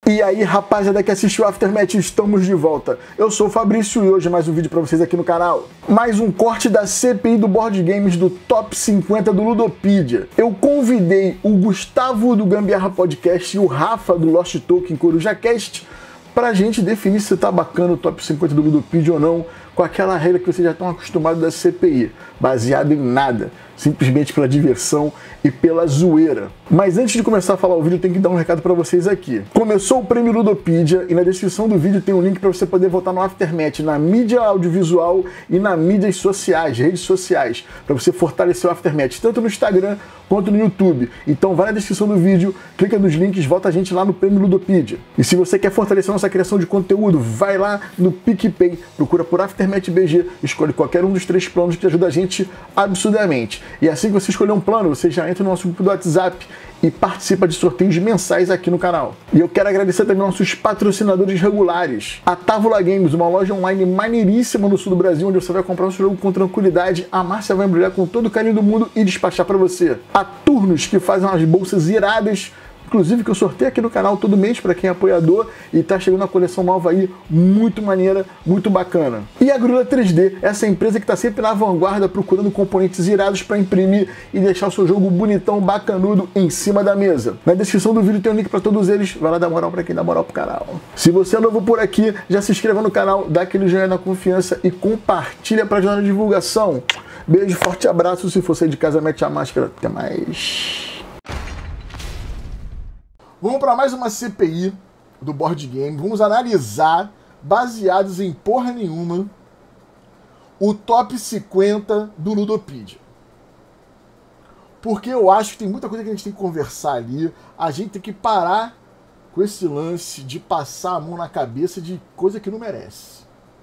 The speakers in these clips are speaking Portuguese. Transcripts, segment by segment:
E aí, rapaziada que assistiu o Aftermath, estamos de volta. Eu sou o Fabrício e hoje mais um vídeo pra vocês aqui no canal. Mais um corte da CPI do Board Games do Top 50 do Ludopedia. Eu convidei o Gustavo do Gambiarra Podcast e o Rafa do Lost Token CorujaCast pra gente definir se tá bacana o Top 50 do Ludopedia ou não, com aquela regra que vocês já estão acostumados da CPI, baseado em nada, simplesmente pela diversão e pela zoeira. Mas antes de começar a falar o vídeo, eu tenho que dar um recado para vocês aqui. Começou o Prêmio Ludopedia e na descrição do vídeo tem um link para você poder votar no Aftermath, na mídia audiovisual e nas mídias sociais, redes sociais, para você fortalecer o Aftermath, tanto no Instagram quanto no YouTube. Então vai na descrição do vídeo, clica nos links, vota a gente lá no Prêmio Ludopedia. E se você quer fortalecer a nossa criação de conteúdo, vai lá no PicPay, procura por Aftermath BG, escolhe qualquer um dos 3 planos que ajuda a gente absurdamente. E assim que você escolher um plano, você já entra no nosso grupo do WhatsApp e participa de sorteios mensais aqui no canal. E eu quero agradecer também nossos patrocinadores regulares. A Távola Games, uma loja online maneiríssima no sul do Brasil, onde você vai comprar o seu jogo com tranquilidade. A Márcia vai embrulhar com todo o carinho do mundo e despachar para você. A Turnos, que fazem umas bolsas iradas, inclusive que eu sorteio aqui no canal todo mês para quem é apoiador, e tá chegando uma coleção nova aí, muito maneira, muito bacana. E a Grula 3D, essa empresa que tá sempre na vanguarda procurando componentes irados para imprimir e deixar o seu jogo bonitão, bacanudo em cima da mesa. Na descrição do vídeo tem um link para todos eles, vai lá dar moral para quem dá moral pro canal. Se você é novo por aqui, já se inscreva no canal, dá aquele joinha na confiança e compartilha para ajudar na divulgação. Beijo, forte abraço, se for sair de casa mete a máscara, até mais. Vamos para mais uma CPI do Board Game. Vamos analisar, baseados em porra nenhuma, o Top 50 do Ludopedia. Porque eu acho que tem muita coisa que a gente tem que conversar ali. A gente tem que parar com esse lance de passar a mão na cabeça de coisa que não merece.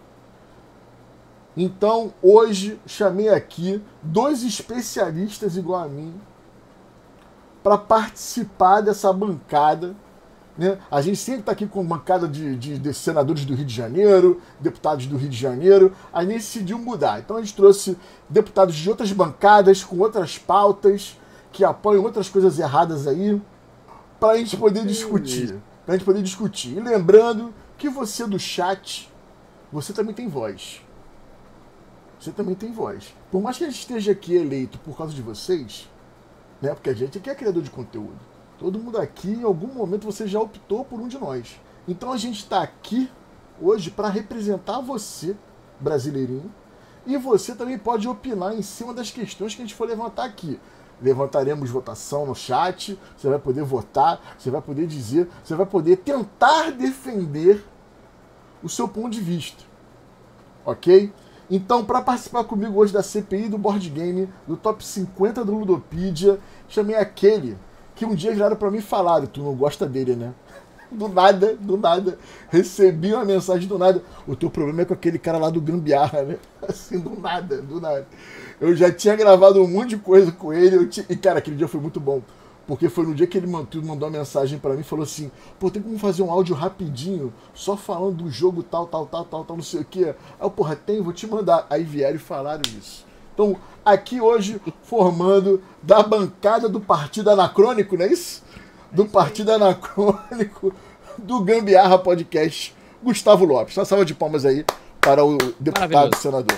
Então, hoje, chamei aqui 2 especialistas igual a mim para participar dessa bancada, né? A gente sempre está aqui com bancada de senadores do Rio de Janeiro, deputados do Rio de Janeiro. A gente decidiu mudar. Então a gente trouxe deputados de outras bancadas, com outras pautas, que apoiam outras coisas erradas aí, para a gente poder discutir. E lembrando que você do chat, você também tem voz. Você também tem voz. Por mais que a gente esteja aqui eleito por causa de vocês, né? Porque a gente aqui é criador de conteúdo. Todo mundo aqui, em algum momento, você já optou por um de nós. Então a gente está aqui hoje para representar você, brasileirinho, e você também pode opinar em cima das questões que a gente for levantar aqui. Levantaremos votação no chat, você vai poder votar, você vai poder dizer, você vai poder tentar defender o seu ponto de vista. Ok? Então, para participar comigo hoje da CPI do Board Game, do Top 50 do Ludopedia, chamei aquele que um dia viraram para mim e falaram: tu não gosta dele, né? Do nada, recebi uma mensagem do nada: o teu problema é com aquele cara lá do Gambiarra, né? Assim, do nada. Eu já tinha gravado um monte de coisa com ele, e cara, aquele dia foi muito bom. Porque foi no dia que ele mandou uma mensagem pra mim e falou assim: pô, tem como fazer um áudio rapidinho, só falando do jogo tal, não sei o que. Aí eu, porra, vou te mandar. Aí vieram e falaram isso. Então, aqui hoje, formando da bancada do Partido Anacrônico, não é isso? Do Partido Anacrônico, do Gambiarra Podcast, Gustavo Lopes. Uma salva de palmas aí para o deputado e senador.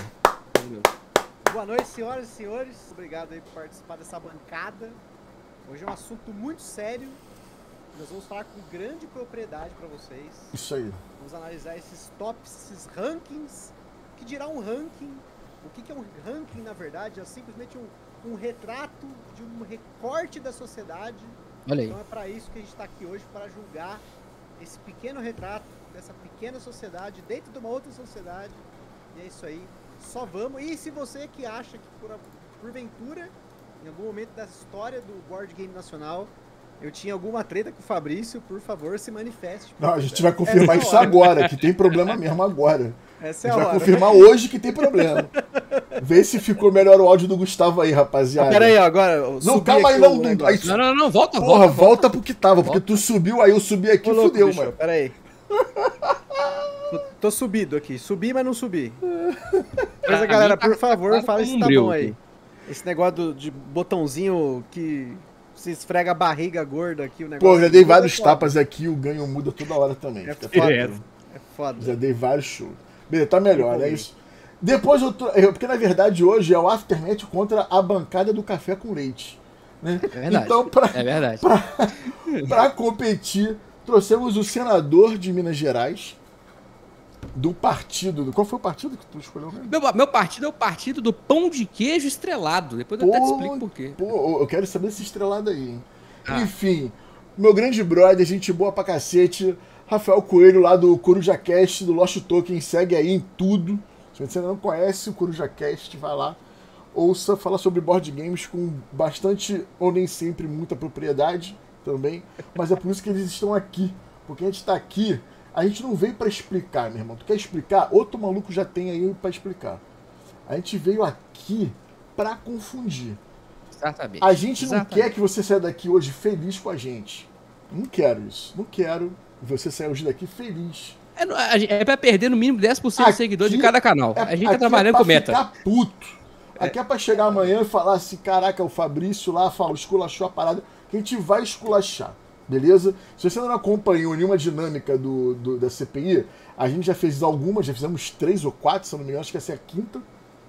Boa noite, senhoras e senhores. Obrigado aí por participar dessa bancada. Hoje é um assunto muito sério. Nós vamos falar com grande propriedade para vocês. Isso aí. Vamos analisar esses tops, esses rankings. O que dirá um ranking? O que é um ranking, na verdade? É simplesmente um retrato de um recorte da sociedade. Olha aí. Então é para isso que a gente está aqui hoje, para julgar esse pequeno retrato dessa pequena sociedade dentro de uma outra sociedade. E é isso aí. Só vamos. E se você que acha que porventura, em algum momento da história do Board Game Nacional, eu tinha alguma treta com o Fabrício, por favor, se manifeste. Não, a gente vai confirmar isso agora, que tem problema mesmo agora. Essa é a gente vai hora. confirmar hoje que tem problema. Vê se ficou melhor o áudio do Gustavo aí, rapaziada. Pera aí, agora. Não, calma aí, não. Não, volta. Volta pro que tava, porque tu subiu, aí eu subi aqui e fudeu, mano. Pera aí. Tô subido aqui. Subi, mas não subi. Mas a galera, por favor, fala se tá bom aí. Esse negócio de botãozinho que você esfrega a barriga gorda aqui, o negócio. Pô, já dei vários foda. tapas aqui, o ganho muda toda hora também. É Fica foda. tranquilo. É foda. Já dei vários shows. Beleza, tá melhor, é isso. Depois porque na verdade hoje é o Aftermatch contra a bancada do Café com Leite. Né? É verdade. Então, É verdade. pra competir, trouxemos o senador de Minas Gerais, do partido. Qual foi o partido que tu escolheu mesmo? Meu partido é o partido do pão de queijo estrelado. Depois eu até te explico por quê. Pô, eu quero saber esse estrelado aí, hein? Ah. Enfim, meu grande brother, gente boa pra cacete, Rafael Coelho, lá do CorujaCast, do Lost Token, segue aí em tudo. Se você não conhece o CorujaCast, vai lá, ouça, fala sobre board games com bastante, ou nem sempre, muita propriedade também, mas é por isso que eles estão aqui, porque a gente tá aqui, a gente não veio pra explicar, meu irmão. Tu quer explicar? Outro maluco já tem aí pra explicar. A gente veio aqui pra confundir. Exatamente. A gente não quer que você saia daqui hoje feliz com a gente. Não quero isso. Não quero que você saia hoje daqui feliz. É pra perder no mínimo 10% de seguidores de cada canal. A gente tá trabalhando com meta. Ficar puto. Aqui é pra chegar amanhã e falar assim, caraca, o Fabrício lá esculachou a parada. Que a gente vai esculachar. Beleza? Se você não acompanhou nenhuma dinâmica da CPI, a gente já fez algumas, já fizemos 3 ou 4, se eu não me engano, acho que essa é a 5ª.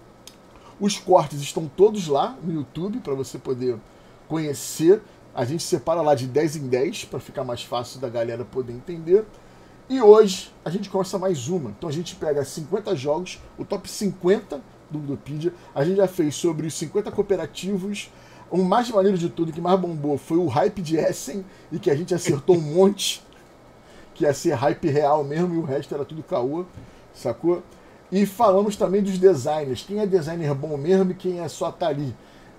Os cortes estão todos lá no YouTube para você poder conhecer. A gente separa lá de 10 em 10 para ficar mais fácil da galera poder entender. E hoje a gente começa mais uma. Então a gente pega 50 jogos, o top 50 do Ludopedia. A gente já fez sobre os 50 cooperativos. O mais maneiro de tudo, que mais bombou, foi o hype de Essen, e que a gente acertou um monte, que ia ser hype real mesmo, e o resto era tudo caô, sacou? E falamos também dos designers, quem é designer bom mesmo e quem é só tá ali.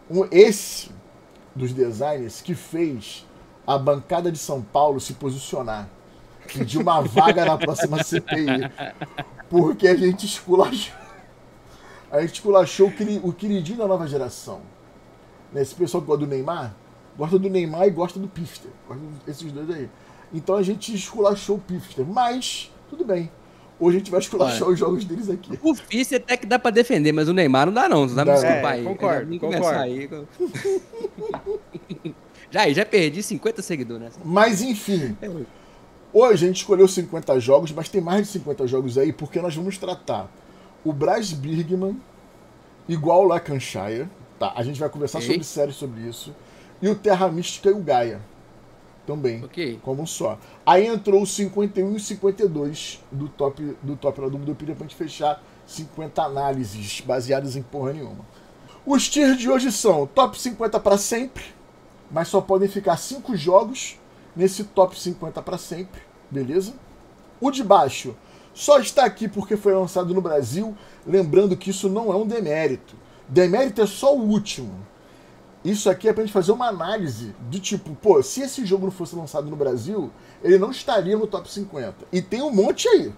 Esse dos designers que fez a bancada de São Paulo se posicionar, pedir uma vaga na próxima CPI, porque a gente esculachou o queridinho da nova geração. Esse pessoal que gosta do Neymar e gosta do Pifter. Gosta desses dois aí. Então a gente esculachou o Pifter. Mas, tudo bem. Hoje a gente vai esculachar os jogos deles aqui. O Pifter até que dá pra defender, mas o Neymar não dá não. Você sabe me desculpar aí. Concordo. Aí. já perdi 50 seguidores nessa. Mas enfim. Hoje a gente escolheu 50 jogos, mas tem mais de 50 jogos aí, porque nós vamos tratar o Braz Birgman igual o Lancashire. Tá, a gente vai conversar sobre séries sobre isso. E o Terra Mística e o Gaia. Também. Como só. Aí entrou o 51 e 52 do top lá do Ludopedia pra gente fechar 50 análises baseadas em porra nenhuma. Os tiers de hoje são top 50 para sempre, mas só podem ficar 5 jogos nesse top 50 para sempre. Beleza? O de baixo só está aqui porque foi lançado no Brasil. Lembrando que isso não é um demérito. Demérito é só o último. Isso aqui é pra gente fazer uma análise do tipo, pô, se esse jogo não fosse lançado no Brasil, ele não estaria no top 50. E tem um monte aí.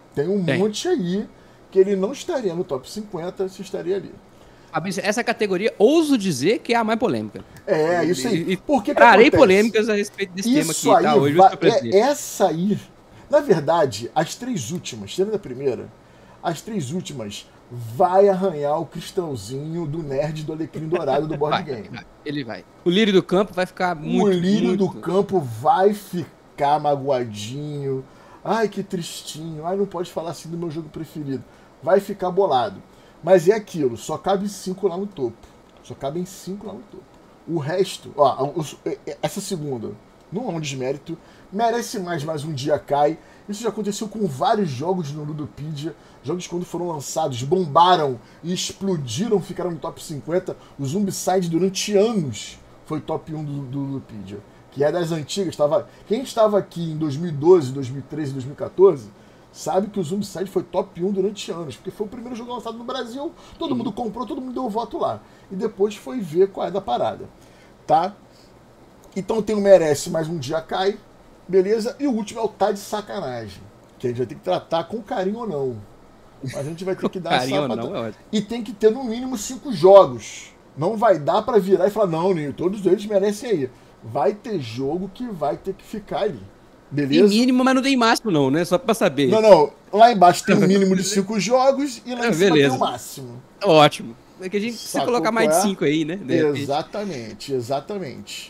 Monte aí que ele não estaria no top 50 se estaria ali. Essa categoria, ouso dizer que é a mais polêmica. É, isso aí. Por que trarei polêmicas a respeito desse tema isso aqui, tá? Hoje essa aí, na verdade, as 3 últimas, tirando a primeira, as 3 últimas vai arranhar o cristãozinho do nerd do Alecrim Dourado do board game. Ele vai. O lírio do campo vai ficar muito... O lírio do campo vai ficar magoadinho. Ai, que tristinho. Ai, não pode falar assim do meu jogo preferido. Vai ficar bolado. Mas é aquilo, só cabe 5 lá no topo. Só cabem 5 lá no topo. O resto, ó, essa segunda, não é um desmérito, merece mais um dia cai. Isso já aconteceu com vários jogos no Ludopedia. Jogos quando foram lançados, bombaram e explodiram, ficaram no top 50. O Zombicide durante anos foi top 1 do Ludopedia. Que é das antigas. Quem estava aqui em 2012, 2013, 2014, sabe que o Zombicide foi top 1 durante anos. Porque foi o primeiro jogo lançado no Brasil, todo mundo comprou, todo mundo deu o voto lá. E depois foi ver qual é da parada. Tá? Então tem o merece, mais um dia cai. Beleza? E o último é o tá de sacanagem. Que a gente vai ter que tratar com carinho ou não. Mas a gente vai ter que dar essa não, e tem que ter no mínimo 5 jogos. Não vai dar pra virar e falar, não, Ninho, todos eles merecem aí. Vai ter jogo que vai ter que ficar ali. Beleza? Tem mínimo, mas não tem máximo não, né? Só pra saber. Não. Lá embaixo tem um mínimo de 5 jogos e lá em cima tem o máximo. Ótimo. É que a gente precisa colocar mais de 5 aí, né? Exatamente.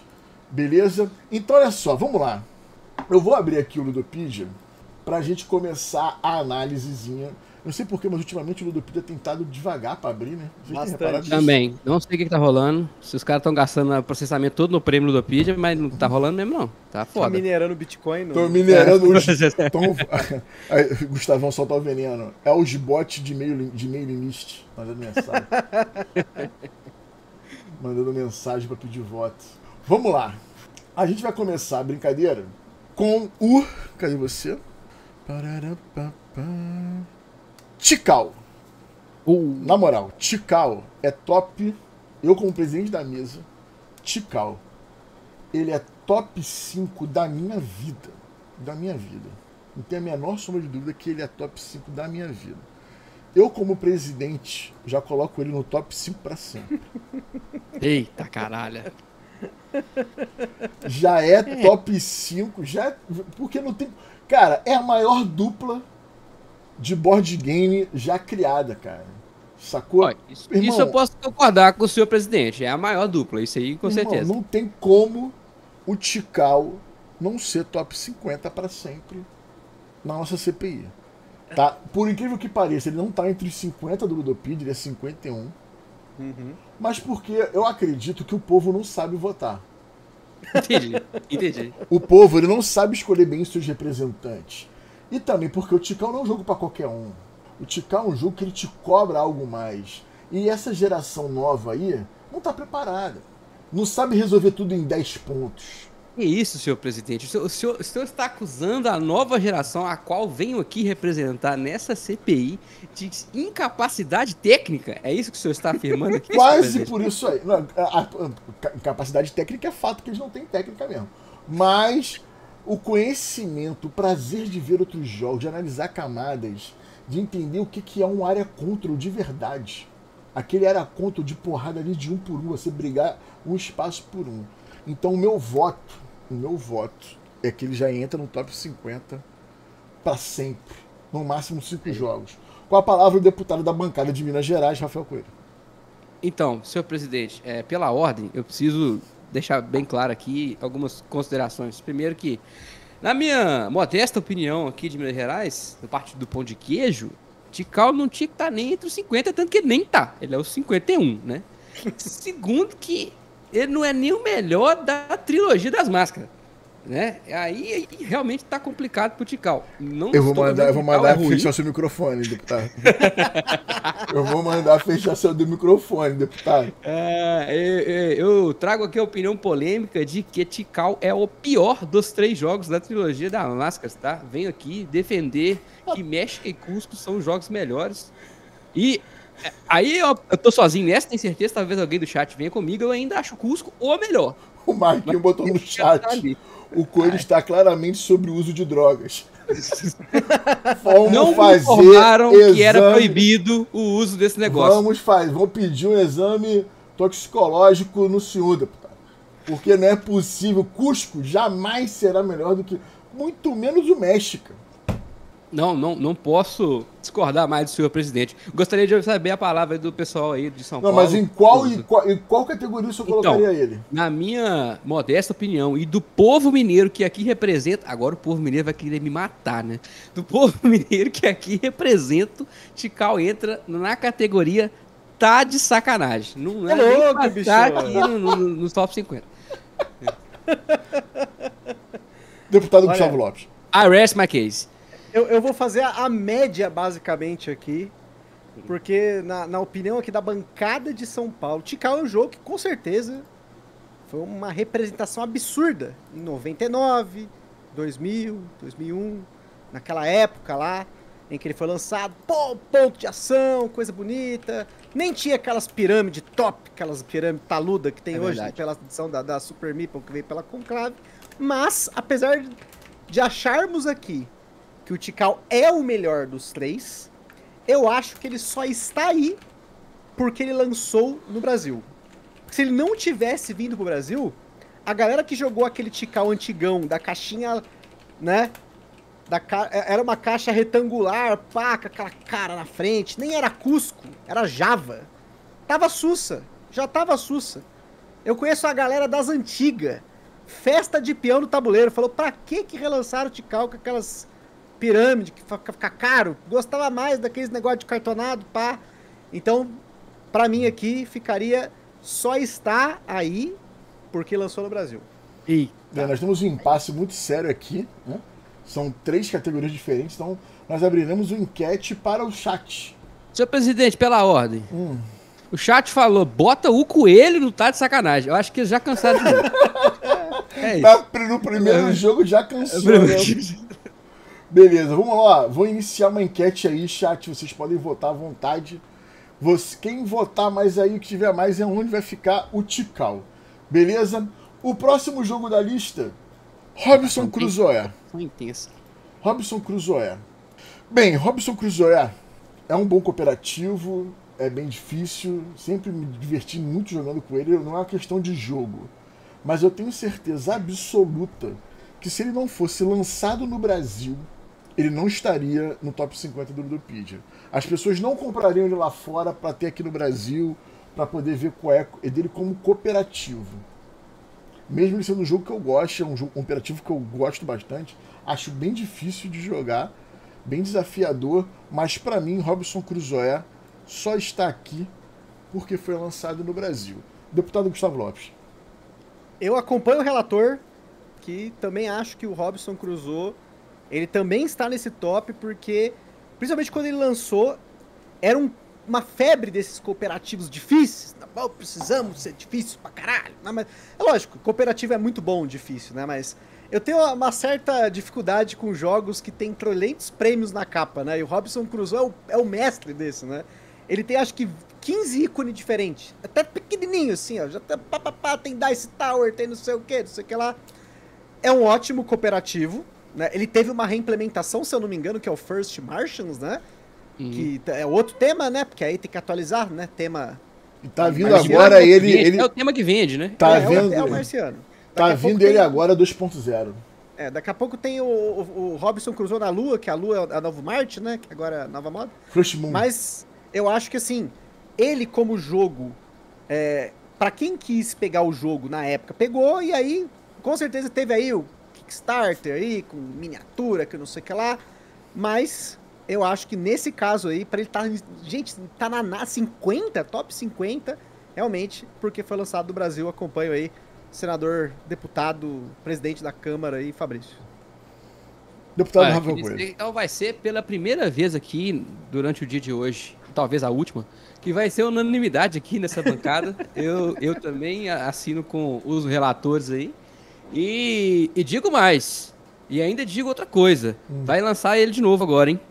Beleza? Então, olha só, vamos lá. Eu vou abrir aqui o Ludopedia pra gente começar a análisezinha. Não sei porquê, mas ultimamente o Ludopedia tem tentado devagar pra abrir, né? Vocês têm reparado nisso? Também. Não sei o que tá rolando. Se os caras estão gastando processamento todo no prêmio Ludopedia, mas não tá rolando mesmo, não. Tá foda. Tá minerando Bitcoin, não? Tô minerando os... Aí, Gustavão solta o veneno. É os bots de mailing list mandando mensagem. Mandando mensagem pra pedir voto. Vamos lá. A gente vai começar a brincadeira com o... Cadê você? Tikal. Na moral, Tikal é top. Eu, como presidente da mesa, Tikal, ele é top 5 da minha vida. Da minha vida. Não tem a menor sombra de dúvida que ele é top 5 da minha vida. Eu, como presidente, já coloco ele no top 5 pra sempre. Eita, caralho. Já é top 5, já. Porque não tem. Cara, é a maior dupla de board game já criada, cara. Sacou? Olha, isso eu posso concordar com o senhor presidente. É a maior dupla, isso aí com certeza. Não tem como o Tikal não ser top 50 pra sempre na nossa CPI. Tá? Por incrível que pareça, ele não tá entre os 50 do Ludopedia, ele é 51. Mas porque eu acredito que o povo não sabe votar. Entendi. O povo ele não sabe escolher bem seus representantes. E também porque o Tikal não é um jogo pra qualquer um. O Tikal é um jogo que ele te cobra algo mais. E essa geração nova aí não tá preparada. Não sabe resolver tudo em 10 pontos. Que isso, senhor presidente? O senhor está acusando a nova geração, a qual venho aqui representar nessa CPI, de incapacidade técnica? É isso que o senhor está afirmando aqui? Quase por isso aí. Não, a incapacidade técnica é fato que eles não têm técnica mesmo. Mas o conhecimento, o prazer de ver outros jogos, de analisar camadas, de entender o que é um área control de verdade. Aquele área control de porrada ali de um por um, você brigar um espaço por um. Então o meu voto é que ele já entra no top 50 para sempre. No máximo 5 jogos. Com a palavra o deputado da bancada de Minas Gerais, Rafael Coelho. Então, senhor presidente, pela ordem, eu preciso deixar bem claro aqui algumas considerações. Primeiro que, na minha modesta opinião aqui de Minas Gerais, no partido do pão de queijo, Tikal não tinha que estar nem entre os 50, tanto que ele nem tá. Ele é o 51, né? Segundo que ele não é nem o melhor da trilogia das máscaras, né? Aí realmente tá complicado pro Tikal. Eu vou mandar fechar seu microfone, deputado. Eu vou mandar fechar seu microfone, deputado. Eu trago aqui a opinião polêmica de que Tikal é o pior dos 3 jogos da trilogia das máscaras, tá? Venho aqui defender que México e Cusco são os jogos melhores. E aí eu tô sozinho nessa, tenho certeza, talvez alguém do chat venha comigo, eu ainda acho Cusco o melhor. O Marquinhos botou no chat. O Coelho está claramente sobre o uso de drogas. Não informaram que era proibido o uso desse negócio. Vamos pedir um exame toxicológico no senhor, deputado. Porque não é possível. Cusco jamais será melhor do que... Muito menos o México. Não posso discordar mais do senhor presidente. Gostaria de saber a palavra do pessoal aí de São Paulo. Não, mas em qual categoria o senhor colocaria ele? Na minha modesta opinião, e do povo mineiro que aqui representa... Agora o povo mineiro vai querer me matar, né? Do povo mineiro que aqui represento, Tikal entra na categoria tá de sacanagem. Não é nem passar aqui no top 50. Deputado Gustavo Lopes. I rest my case. Eu vou fazer a média, basicamente, aqui. Porque, na opinião aqui da bancada de São Paulo, Tikal é um jogo que, com certeza, foi uma representação absurda. Em 99, 2000, 2001, naquela época lá, em que ele foi lançado. Pô, ponto de ação, coisa bonita. Nem tinha aquelas pirâmides top, aquelas pirâmides taluda que tem hoje, pela edição da Super Meeple, que veio pela Conclave. Mas, apesar de acharmos aqui que o Tikal é o melhor dos 3, eu acho que ele só está aí porque ele lançou no Brasil. Se ele não tivesse vindo pro Brasil, a galera que jogou aquele Tikal antigão, da caixinha, né? Era uma caixa retangular, pá, com aquela cara na frente, nem era Cusco, era Java. Já tava sussa. Eu conheço a galera das antigas, festa de peão no tabuleiro. Falou, pra que relançaram o Tikal com aquelas pirâmides que fica caro? Gostava mais daqueles negócios de cartonado, pá. Então, pra mim aqui, ficaria só está aí porque lançou no Brasil. Nós temos um impasse muito sério aqui, né? São 3 categorias diferentes, então nós abriremos uma enquete para o chat. Senhor presidente, pela ordem. O chat falou, bota o coelho no tá de sacanagem. Eu acho que eles já cansaram de mim. É isso. No primeiro jogo já cansou, né? Beleza, vamos lá. Vou iniciar uma enquete aí, chat. Vocês podem votar à vontade. Quem votar mais aí, o que tiver mais, é onde vai ficar o Tikal. Beleza? O próximo jogo da lista, Robinson Crusoe. Foi intenso. Robinson Crusoe. Bem, Robinson Crusoe é um bom cooperativo, é bem difícil, sempre me diverti muito jogando com ele, não é uma questão de jogo. Mas eu tenho certeza absoluta que se ele não fosse lançado no Brasil, ele não estaria no top 50 do Ludopedia. As pessoas não comprariam ele lá fora para ter aqui no Brasil, para poder ver qual é dele como cooperativo. Mesmo ele sendo um jogo que eu gosto, é um jogo cooperativo que eu gosto bastante, acho bem difícil de jogar, bem desafiador, mas para mim Robinson Crusoe só está aqui porque foi lançado no Brasil. Deputado Gustavo Lopes. Eu acompanho o relator, que também acho que o Robinson Crusoe, ele também está nesse top, porque, principalmente quando ele lançou, era uma febre desses cooperativos difíceis. Tá bom, precisamos ser difícil pra caralho. Não, mas, é lógico, cooperativo é muito bom, difícil, né? Mas eu tenho uma certa dificuldade com jogos que tem trolentos prêmios na capa, né? E o Robinson Crusoe é o mestre desse, né? Ele tem, acho que, 15 ícones diferentes. Até pequenininho, assim, ó. Já tem Dice Tower, tem não sei o que lá. É um ótimo cooperativo, né? Ele teve uma reimplementação, se eu não me engano, que é o First Martians, né? Que é outro tema, né? Porque aí tem que atualizar, né? Tema... E tá vindo agora ele... É o tema que vende, né? Tá vendo... É o marciano. Tá vindo ele agora 2.0. Daqui a pouco tem o Robinson Crusoe na Lua, que a Lua é a Novo Marte, né? Que agora é a nova moda. Crush Moon. Mas eu acho que, assim, ele como jogo, pra quem quis pegar o jogo na época, pegou, e aí, com certeza teve aí o Kickstarter aí, com miniatura, que não sei o que lá, mas eu acho que nesse caso aí, pra ele estar, gente, tá na 50, top 50, realmente, porque foi lançado no Brasil, acompanho aí, senador, deputado, presidente da Câmara aí, Fabrício. Deputado Rafael Coelho. Então vai ser pela primeira vez aqui, durante o dia de hoje, talvez a última, que vai ser unanimidade aqui nessa bancada. eu também assino com os relatores aí. E digo mais, e ainda digo outra coisa, vai lançar ele de novo agora, hein?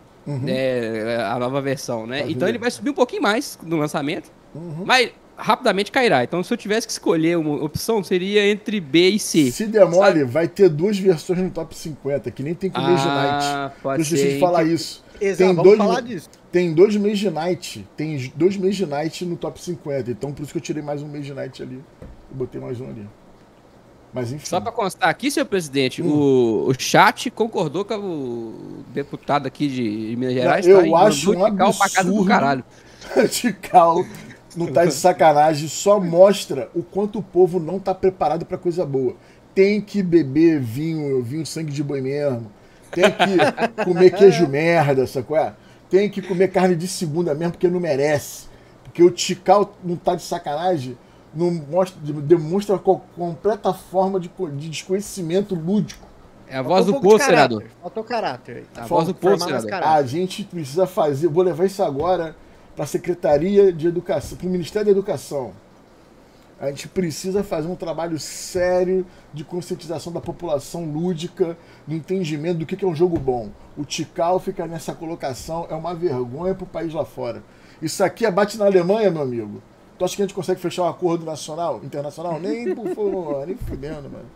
A nova versão, né? Então ele vai subir um pouquinho mais no lançamento, mas rapidamente cairá. Então se eu tivesse que escolher uma opção, seria entre B e C. Se der mole, vai ter 2 versões no top 50, que nem tem com o Mage Knight. Pode Não esqueci de falar isso. Exato, vamos falar disso. Tem 2 Mage Knight. Tem 2 Mage Knight no top 50. Então por isso que eu tirei mais um Mage Knight ali. E botei mais um ali. Mas enfim. Só para constar aqui, senhor presidente, o chat concordou com o deputado aqui de Minas Gerais. Eu acho um absurdo. Pra casa do caralho. Tikal não tá de sacanagem, só mostra o quanto o povo não tá preparado pra coisa boa. Tem que beber vinho sangue de boi mesmo. Tem que comer queijo merda, sacou? Tem que comer carne de segunda mesmo, porque não merece. Porque o Tikal não tá de sacanagem, não demonstra completa forma de desconhecimento lúdico. É a voz do povo, senador. Faltou caráter aí. A voz do povo, senador. A gente precisa fazer, vou levar isso agora para a Secretaria de Educação, para o Ministério da Educação. A gente precisa fazer um trabalho sério de conscientização da população lúdica, no entendimento do que é um jogo bom. O Tikal ficar nessa colocação é uma vergonha para o país lá fora. Isso aqui bate na Alemanha, meu amigo. Tu acha que a gente consegue fechar um acordo internacional? Nem por favor, nem fudendo, mano.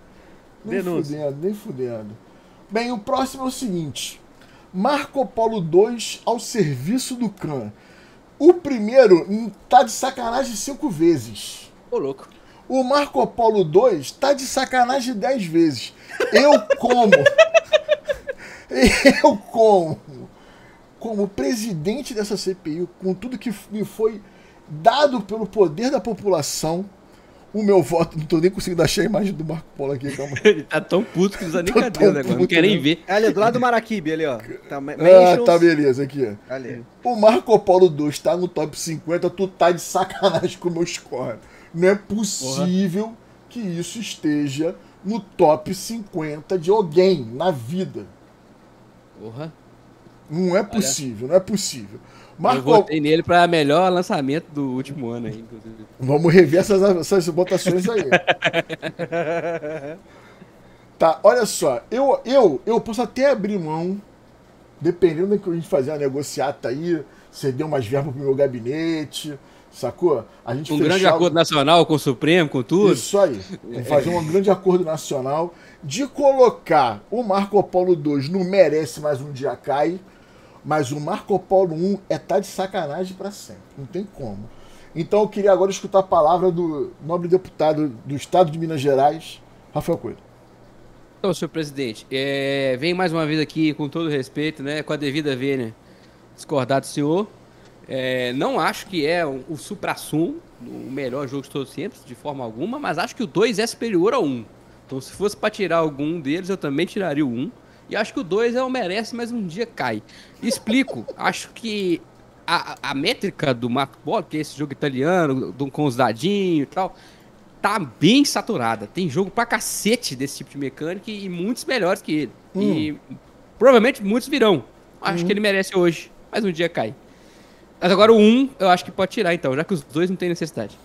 Nem fudendo. Bem, o próximo é o seguinte. Marco Polo 2 ao serviço do Khan. O primeiro tá de sacanagem 5 vezes. Ô, louco. O Marco Polo 2 tá de sacanagem 10 vezes. Como presidente dessa CPI, com tudo que me foi dado pelo poder da população, O meu voto, não tô nem conseguindo achar a imagem do Marco Polo aqui, calma. Ele tá tão puto que não usa nem cabelo agora, não quer nem ver. Ali, do lado do Maraquibe, ali, ó. Tá, Tá, beleza, aqui, ó. Ali. O Marco Polo 2 tá no top 50, tu tá de sacanagem com o meu score. Não é possível que isso esteja no top 50 de alguém na vida. Porra. Não é possível, não é possível. Eu votei nele pra melhor lançamento do último ano aí, inclusive. Vamos rever essas votações aí. Tá, olha só. Eu posso até abrir mão, dependendo do que a gente fazer uma negociata aí, ceder umas verbas pro meu gabinete, sacou? A gente Um grande acordo nacional com o Supremo, com tudo. Isso aí. Vamos fazer um grande acordo nacional de colocar o Marco Polo 2 não merece mais um dia cai, mas o Marco Polo 1 tá de sacanagem para sempre. Não tem como. Então eu queria agora escutar a palavra do nobre deputado do Estado de Minas Gerais, Rafael Coelho. Então, senhor presidente, vem mais uma vez aqui, com todo respeito, né, com a devida vênia, discordar do senhor. Não acho que é o supra-sumo, o melhor jogo de todos os tempos, de forma alguma, mas acho que o 2 é superior ao 1. Então, se fosse para tirar algum deles, eu também tiraria o 1. E acho que o 2 merece, mas um dia cai. Explico. Acho que a métrica do Marco Polo, que é esse jogo italiano, com os dadinhos e tal, tá bem saturada. Tem jogo pra cacete desse tipo de mecânica e muitos melhores que ele. E provavelmente muitos virão. Acho que ele merece hoje, mas um dia cai. Mas agora o 1 eu acho que pode tirar então, já que os dois não tem necessidade.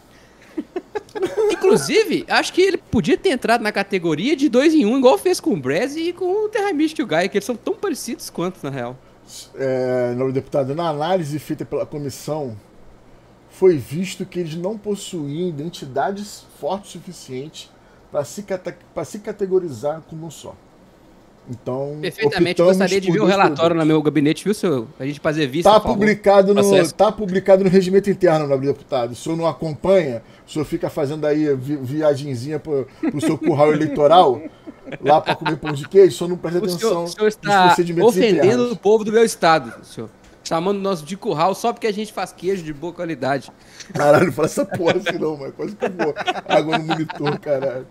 Inclusive, acho que ele podia ter entrado na categoria de 2 em 1, igual fez com o Brez e com o Terra Mística e o Gaia, que eles são tão parecidos quanto, na real. Nobre deputado, na análise feita pela comissão, foi visto que eles não possuíam identidades fortes o suficiente para se categorizar como um só. Então, perfeitamente, gostaria de ver o relatório no meu gabinete, viu, senhor? A gente fazer vista. Tá publicado no regimento interno, nobre deputado. O senhor não acompanha? O senhor fica fazendo aí viagenzinha pro seu curral eleitoral, lá para comer pão de queijo, o senhor não presta atenção. O senhor está ofendendo o povo do meu estado, senhor. Chamando nós de curral só porque a gente faz queijo de boa qualidade. Caralho, não fala essa porra assim não, mas quase que eu vou água no monitor, caralho.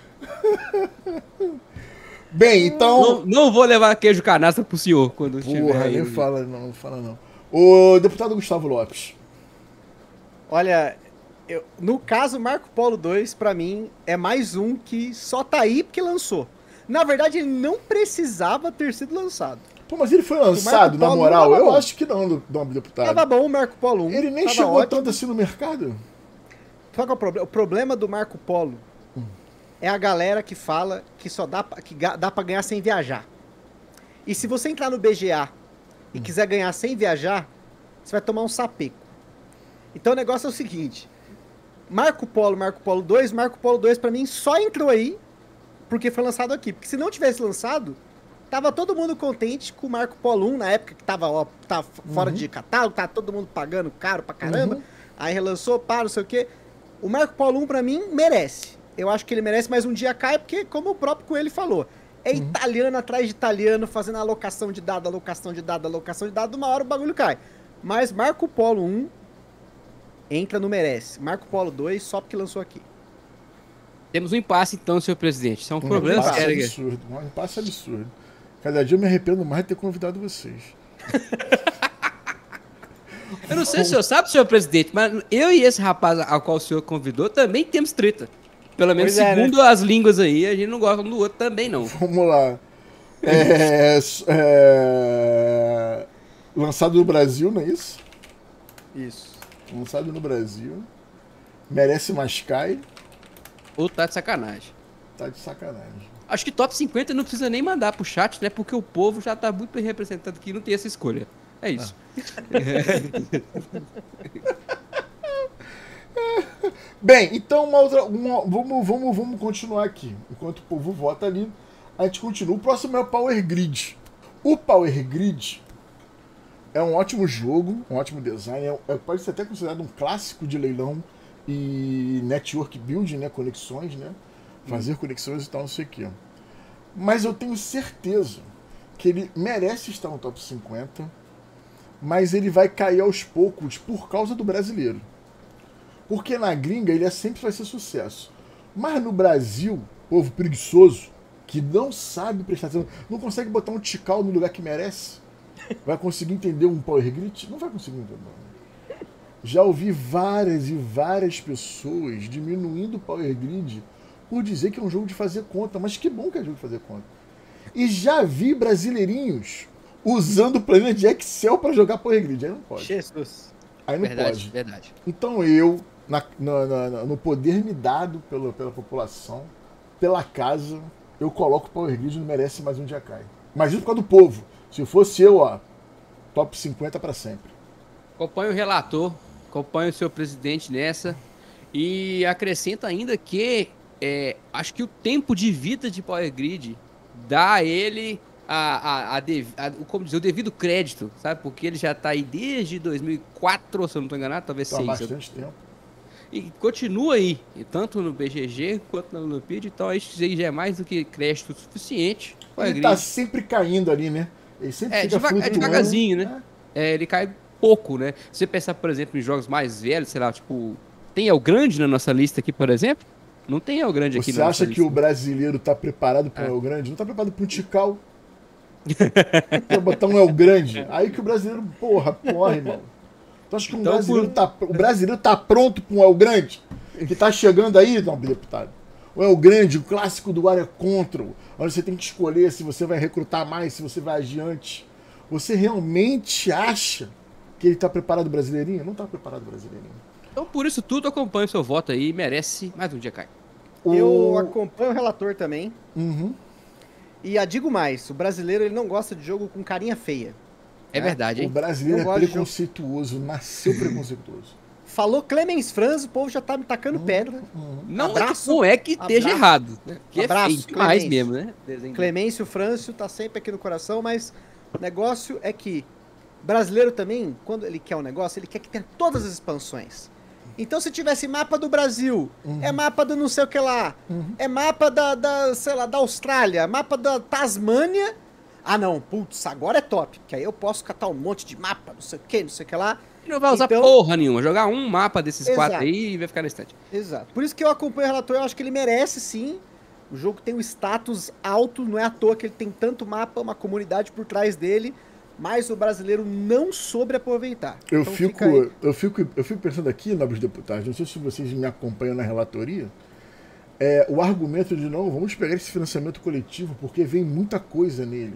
Bem, então... Não vou levar queijo canastra pro senhor quando estiver aí. Nem fala não. O deputado Gustavo Lopes. Olha, no caso, Marco Polo 2, pra mim, é mais um que só tá aí porque lançou. Na verdade, ele não precisava ter sido lançado. Pô, mas ele foi lançado, na moral? Eu acho que não, nobre deputado. Tava bom o Marco Polo 1. Ele nem chegou ótimo. Tanto assim no mercado. Qual que é o problema? O problema do Marco Polo é a galera que fala que só dá pra ganhar sem viajar. E se você entrar no BGA e quiser ganhar sem viajar, você vai tomar um sapeco. Então o negócio é o seguinte: Marco Polo 2 pra mim só entrou aí porque foi lançado aqui. Porque se não tivesse lançado, tava todo mundo contente com o Marco Polo 1 na época que tava fora de catálogo, tava todo mundo pagando caro pra caramba. Aí relançou, não sei o quê. O Marco Polo 1 pra mim merece. Eu acho que ele merece, mas um dia cai, porque, como o próprio Coelho falou, é italiano atrás de italiano, fazendo alocação de dado, uma hora o bagulho cai. Mas Marco Polo 1 entra no merece. Marco Polo 2 só porque lançou aqui. Temos um impasse, então, senhor presidente. Isso é um problema sério. Um impasse absurdo. Cada dia eu me arrependo mais de ter convidado vocês. Eu não sei se o senhor sabe, senhor presidente, mas eu e esse rapaz ao qual o senhor convidou também temos treta. Pelo menos segundo as línguas aí, a gente não gosta um do outro também, não. Vamos lá. Lançado no Brasil, não é isso? Isso. Lançado no Brasil. Merece mais cai. Ou tá de sacanagem? Tá de sacanagem. Acho que top 50 não precisa nem mandar pro chat, né? Porque o povo já tá muito bem representado aqui e não tem essa escolha. É isso. Bem, então vamos continuar aqui. Enquanto o povo vota ali, a gente continua. O próximo é o Power Grid. O Power Grid é um ótimo jogo, um ótimo design. Pode ser até considerado um clássico de leilão e network building, né? Conexões, né? Fazer conexões e tal, não sei o que. Mas eu tenho certeza que ele merece estar no top 50, mas ele vai cair aos poucos por causa do brasileiro. Porque na gringa ele sempre vai ser sucesso. Mas no Brasil, povo preguiçoso, que não sabe prestar atenção, não consegue botar um tical no lugar que merece, vai conseguir entender um Power Grid? Não vai conseguir entender. Já ouvi várias e várias pessoas diminuindo o Power Grid por dizer que é um jogo de fazer conta. Mas que bom que é jogo de fazer conta. E já vi brasileirinhos usando o planilha de Excel para jogar Power Grid. Aí não pode. Jesus. Aí não Verdade, pode. verdade. Então eu, no poder me dado pela população, pela casa, eu coloco o Power Grid não merece mais um dia cai. Mas isso por causa do povo. Se fosse eu, ó, top 50 para sempre. Acompanhe o relator, acompanhe o seu presidente nessa e acrescenta ainda que acho que o tempo de vida de Power Grid dá a ele como dizer, o devido crédito, sabe? Porque ele já tá aí desde 2004, se eu não tô enganado, talvez Então, há 6. bastante tempo. E continua aí, tanto no BGG quanto na Olimpíada, então isso aí já é mais do que crédito suficiente. Ele tá sempre caindo ali, né? Ele sempre fica flutuando. Devagarzinho, né? Ele cai pouco, né? Se você pensar, por exemplo, em jogos mais velhos, sei lá, tipo, tem El Grande na nossa lista aqui, por exemplo? Não tem El Grande aqui na nossa lista. Você acha que o brasileiro tá preparado para o El Grande? Não tá preparado para um Tical. Pra botar um El Grande. Aí que o brasileiro, porra, corre, irmão. Tu acha que o brasileiro tá pronto para um El Grande? Que tá chegando aí, não, deputado? O El Grande, o clássico do Area Control, onde você tem que escolher se você vai recrutar mais, se você vai adiante. Você realmente acha que ele tá preparado brasileirinho? Não tá preparado brasileirinho. Então, por isso tudo, acompanha o seu voto aí, merece mais um dia, Caio. Eu acompanho o relator também. Uhum. E digo mais, o brasileiro ele não gosta de jogo com carinha feia. É verdade, hein? O brasileiro é preconceituoso, nasceu preconceituoso. Falou Clemens Franz, o povo já tá me tacando pedra. Não é que esteja errado. Né? Que abraço, é feio demais mesmo, né? Clemêncio Frâncio tá sempre aqui no coração, mas o negócio é que brasileiro também, quando ele quer um negócio, ele quer que tenha todas as expansões. Então, se tivesse mapa do Brasil, é mapa do não sei o que lá, é mapa sei lá, da Austrália, mapa da Tasmânia. Ah, não, putz, agora é top, porque aí eu posso catar um monte de mapa, não sei o que lá. E não vai usar porra nenhuma, jogar um mapa desses quatro aí e vai ficar na estante. Exato. Por isso que eu acompanho o relator, eu acho que ele merece sim. O jogo tem um status alto, não é à toa que ele tem tanto mapa, uma comunidade por trás dele. Mas o brasileiro não soube aproveitar. Eu fico pensando aqui, nobres deputados, não sei se vocês me acompanham na relatoria, o argumento de não, vamos pegar esse financiamento coletivo porque vem muita coisa nele.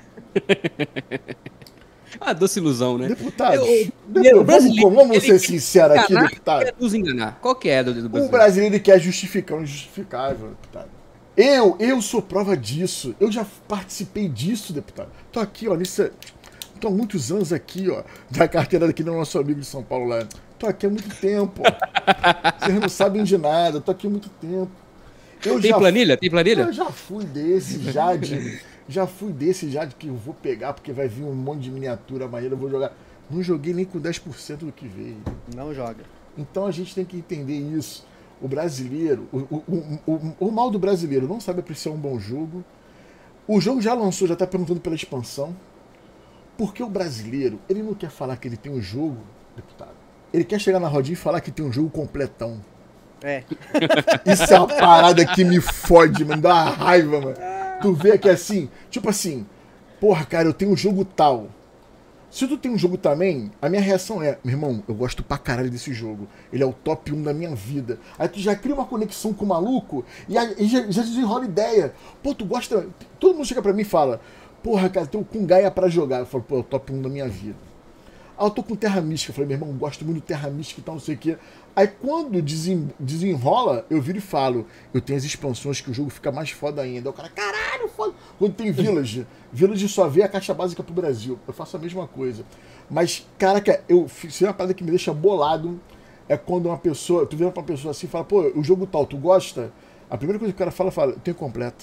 Doce ilusão, né? Deputados, vamos ser sinceros aqui, deputado. Quer nos enganar. Qual que é do brasileiro? O brasileiro quer justificar o injustificável, deputado. Eu sou prova disso. Eu já participei disso, deputado. Tô aqui, ó, tô há muitos anos aqui, ó, da carteira aqui do nosso amigo de São Paulo lá. Tô aqui há muito tempo. Vocês não sabem de nada, tô aqui há muito tempo. Tem planilha? Tem planilha? Eu já fui desse, de que eu vou pegar, porque vai vir um monte de miniatura maneira, eu vou jogar. Não joguei nem com 10% do que veio. Não joga. Então a gente tem que entender isso. O brasileiro, o mal do brasileiro não sabe apreciar um bom jogo. O jogo já lançou, já tá perguntando pela expansão. Porque o brasileiro, ele não quer falar que ele tem um jogo, deputado. Ele quer chegar na rodinha e falar que tem um jogo completão. Isso é uma parada que me fode, mano. Dá uma raiva, mano. Tu vê que é assim, tipo assim, porra, cara, eu tenho um jogo tal. Se tu tem um jogo também, a minha reação é, meu irmão, eu gosto pra caralho desse jogo. Ele é o top 1 da minha vida. Aí tu já cria uma conexão com o maluco e já desenrola ideia. Pô, tu gosta... Todo mundo chega pra mim e fala, porra, cara, tem um Gaia pra jogar. Eu falo, pô, é o top 1 da minha vida. Aí eu tô com Terra Mística. Eu falei, meu irmão, gosto muito de Terra Mística e tal, não sei o quê. Aí quando desenrola, eu viro e falo, eu tenho as expansões que o jogo fica mais foda ainda. Aí o cara, caralho, foda. Quando tem Village só vê a caixa básica pro Brasil. Eu faço a mesma coisa. Mas, caraca, se é uma parada que me deixa bolado, é quando uma pessoa, tu vira pra uma pessoa assim e fala, pô, o jogo tal, tu gosta? A primeira coisa que o cara fala, eu tenho completo.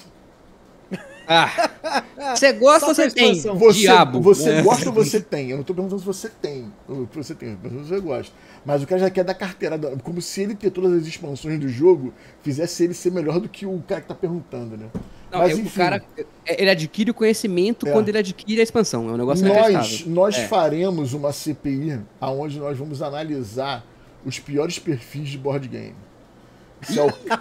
Você gosta ou você tem? Diabo. Você gosta ou você tem? Eu não tô perguntando se você tem. Você tem, você gosta. Mas o cara já quer dar carteirada, como se ele ter todas as expansões do jogo fizesse ele ser melhor do que o cara que tá perguntando, né? Não, mas, enfim, o cara, ele adquire o conhecimento quando ele adquire a expansão. É um negócio inacreditável. Nós faremos uma CPI onde nós vamos analisar os piores perfis de board game. Se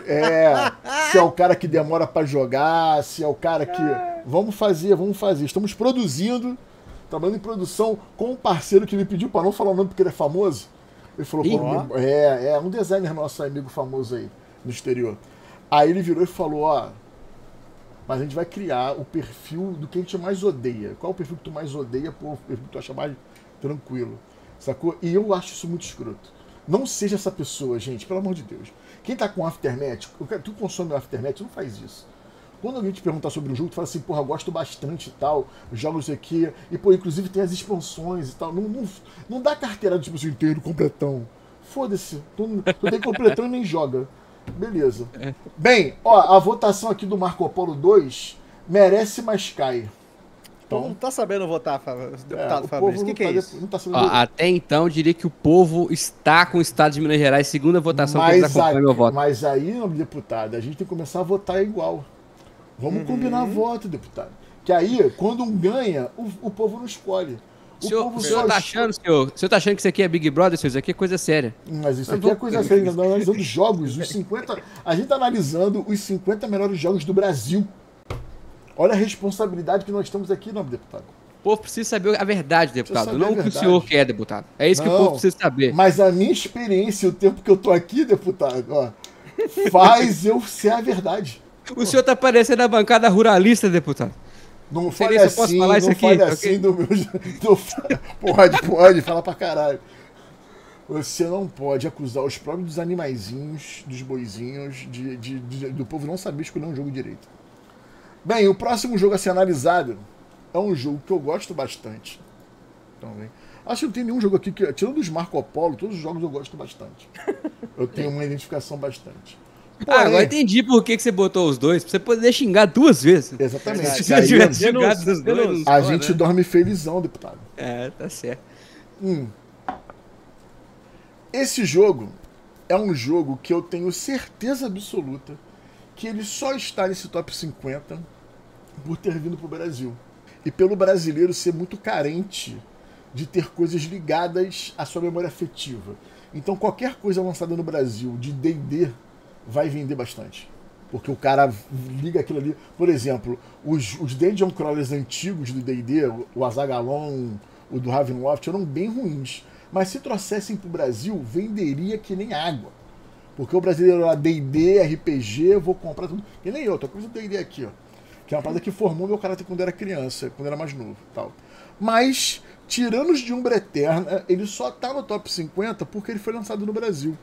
é o cara que demora pra jogar, se é o cara que... Vamos fazer. Estamos produzindo, trabalhando em produção com um parceiro que me pediu pra não falar o nome porque ele é famoso. Ele falou, pô, é um designer nosso amigo famoso aí, no exterior. Aí ele virou e falou, ó, mas a gente vai criar o perfil do que a gente mais odeia. Qual é o perfil que tu mais odeia, pô, o perfil que tu acha mais tranquilo, sacou? E eu acho isso muito escroto. Não seja essa pessoa, gente, pelo amor de Deus. Quem tá com Aftermath, tu consome o Aftermath, não faz isso. Quando alguém te perguntar sobre um jogo, tu fala assim, porra, eu gosto bastante e tal, jogos aqui, e pô, inclusive tem as expansões e tal. Não dá carteirada, tipo assim, inteiro, completão. Foda-se, tu tem completão e nem joga. Beleza. Bem, ó, a votação aqui do Marco Polo 2 merece, mas cai. O povo não tá sabendo votar, deputado Fabrício. O que é isso? Não tá sabendo até então, eu diria que o povo está com o Estado de Minas Gerais, segunda votação que eles acompanham meu voto. Mas aí, deputado, a gente tem que começar a votar igual. Vamos combinar voto, deputado. Que aí, quando um ganha, o povo não escolhe. O senhor tá achando que isso aqui é Big Brother, senhor? Isso aqui é coisa séria. Mas isso aqui é coisa séria. A gente tá analisando jogos, os 50. A gente tá analisando os 50 melhores jogos do Brasil. Olha a responsabilidade que nós temos aqui, não, deputado. O povo precisa saber a verdade, deputado. Não o que o senhor quer, deputado. É isso que o povo precisa saber. Mas a minha experiência, o tempo que eu tô aqui, deputado, ó, faz eu ser a verdade. O senhor tá parecendo a bancada ruralista, deputado. Não fale assim, posso falar isso aqui? Assim do meu... Pode, fala pra caralho. Você não pode acusar os próprios dos animaizinhos, dos boizinhos, do povo não saber escolher um jogo direito. Bem, o próximo jogo a ser analisado é um jogo que eu gosto bastante. Também. Acho que não tem nenhum jogo aqui que, tirando os Marco Polo, todos os jogos eu gosto bastante. Eu tenho uma identificação bastante. Porém, agora entendi por que você botou os dois, pra você poder xingar 2 vezes. Exatamente. Se você tivesse xingado os dois, a gente dorme felizão, deputado. Tá certo. Esse jogo é um jogo que eu tenho certeza absoluta que ele só está nesse top 50 por ter vindo pro Brasil. E pelo brasileiro ser muito carente de ter coisas ligadas à sua memória afetiva. Então qualquer coisa lançada no Brasil de D&D vai vender bastante. Porque o cara liga aquilo ali. Por exemplo, os Dungeon Crawlers antigos do D&D, o Azagalon, o do Ravenloft, eram bem ruins. Mas se trouxessem pro Brasil, venderia que nem água. Porque o brasileiro lá, D&D, RPG, eu vou comprar tudo. E nem eu, tô com o D&D aqui, ó. Que é uma parada que formou meu caráter quando eu era criança, quando eu era mais novo, tal. Mas, Tiranos de Umbra Eterna, ele só tá no top 50 porque ele foi lançado no Brasil.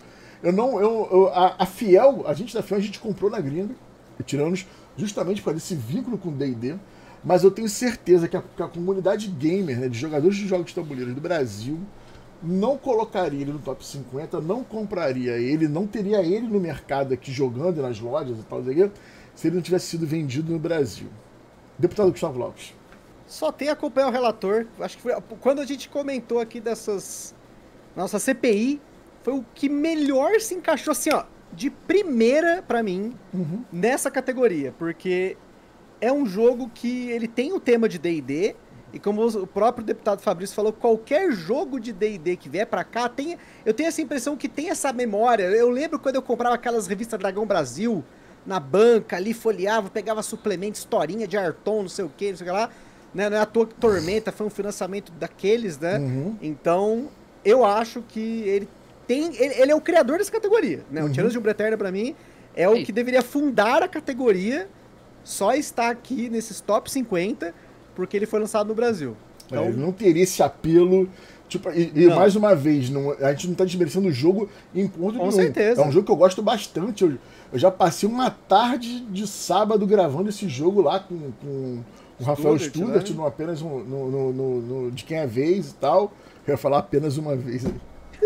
A Fiel, a gente da Fiel, a gente comprou na gringa, Tiranos, justamente por esse vínculo com o D&D. Mas eu tenho certeza que a comunidade gamer, né, de jogadores de jogos de tabuleiro do Brasil, não colocaria ele no top 50, não compraria ele, não teria ele no mercado aqui jogando nas lojas e tal, se ele não tivesse sido vendido no Brasil. Deputado Gustavo Lopes. Só tem que acompanhar o relator. Acho que foi quando a gente comentou aqui dessas... Nossa CPI, foi o que melhor se encaixou, assim, ó, de primeira pra mim, nessa categoria. Porque é um jogo que ele tem o tema de D&D, e como o próprio deputado Fabrício falou, qualquer jogo de D&D que vier pra cá, eu tenho essa impressão que tem essa memória. Eu lembro quando eu comprava aquelas revistas Dragão Brasil, na banca, ali folheava, pegava suplemento, historinha de Arton, não sei o que lá. Né? Não é à toa que Tormenta foi um financiamento daqueles, né? Então, eu acho que ele é o criador dessa categoria, né? O Tiranos de Umbra Eterna, pra mim, é o que deveria fundar a categoria, só está aqui nesses top 50, porque ele foi lançado no Brasil. Então... ele não teria esse apelo. Tipo, e mais uma vez, a gente não tá desmerecendo o jogo em ponto nenhum. Com certeza. É um jogo que eu gosto bastante. Eu já passei uma tarde de sábado gravando esse jogo lá com o Rafael Studart, né? Apenas no De Quem é Vez e tal. Eu ia falar apenas uma vez aí.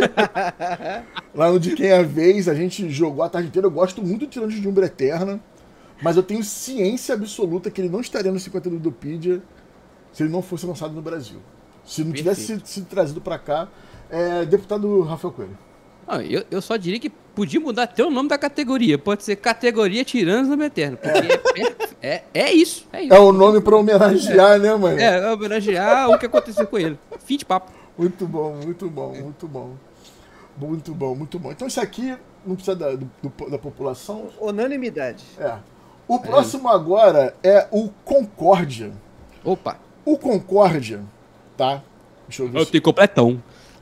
Lá no De Quem é Vez, a gente jogou a tarde inteira. Eu gosto muito de Tiranos de Umbra Eterna, mas eu tenho ciência absoluta que ele não estaria no 50 do Ludopedia se ele não fosse lançado no Brasil. Se não tivesse sido trazido pra cá, deputado Rafael Coelho. Eu só diria que podia mudar até o nome da categoria. Pode ser categoria Tiranos do Eterno. Porque é isso. É o nome pra homenagear, né, mano? Homenagear o que aconteceu com ele. Fim de papo. Muito bom, muito bom, muito bom. Muito bom, muito bom. Então isso aqui não precisa da população. Unanimidade. É. O próximo agora é o Concórdia. Opa. O Concórdia, tá? Deixa eu ver. Eu tenho completão.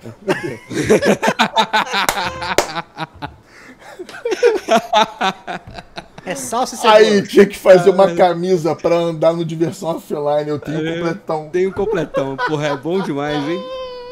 É salsa e cebola. Aí tinha que fazer uma camisa pra andar no Diversão Offline. Eu tenho completão. Tenho completão. Porra, é bom demais, hein?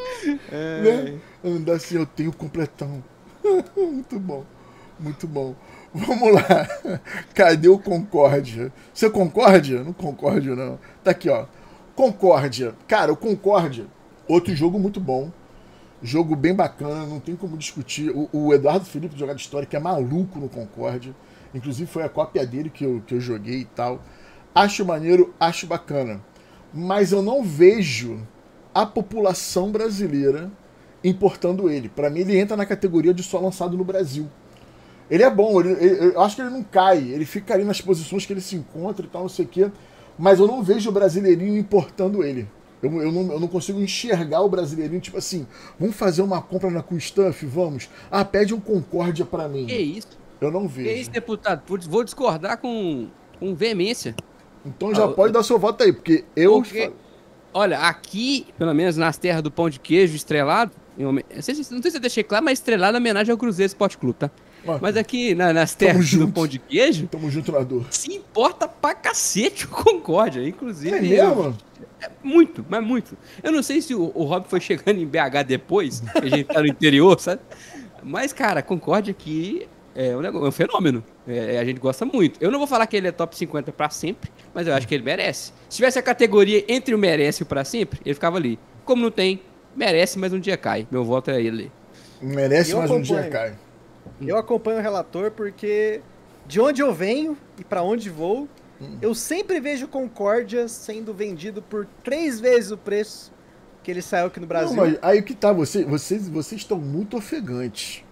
Né? Andar assim, eu tenho completão. Muito bom. Muito bom. Vamos lá. Cadê o Concórdia? Você concorda? Não concordo, não. Tá aqui, ó. Concórdia. Cara, o Concórdia, outro jogo muito bom. Jogo bem bacana, não tem como discutir. O Eduardo Felipe, de Jogada Histórica, é maluco no Concórdia. Inclusive foi a cópia dele que eu joguei e tal. Acho maneiro, acho bacana. Mas eu não vejo a população brasileira importando ele. Pra mim, ele entra na categoria de só lançado no Brasil. Ele é bom, eu acho que ele não cai. Ele fica ali nas posições que ele se encontra e tal, não sei o quê. Mas eu não vejo o brasileirinho importando ele. Eu não consigo enxergar o brasileirinho, tipo assim, vamos fazer uma compra na Coolstuff, vamos. Ah, pede um Concórdia pra mim. Que isso? Eu não Que vejo. isso, deputado? Vou discordar com veemência. Então já pode dar seu voto aí, porque eu... Porque, olha, aqui, pelo menos nas terras do pão de queijo estrelado, não sei se eu deixei claro, mas estrelado em homenagem ao Cruzeiro Esporte Clube, tá? Mas aqui nas terras do pão de queijo, tamo junto na dor. se importa pra cacete o Concórdia, inclusive. É mesmo? Muito, mas muito. Eu não sei se o Rob foi chegando em BH depois, que a gente tá no interior, sabe? Mas, cara, Concórdia aqui é um fenômeno. A gente gosta muito. Eu não vou falar que ele é top 50 pra sempre, mas eu acho que ele merece. Se tivesse a categoria entre o merece e o pra sempre, ele ficava ali. Como não tem, merece, mas um dia cai. Meu voto é ele. Merece, mas um dia cai. Eu acompanho o relator porque de onde eu venho e pra onde vou, eu sempre vejo Concórdia sendo vendido por 3 vezes o preço que ele saiu aqui no Brasil. Não, mas aí que tá, vocês estão muito ofegantes.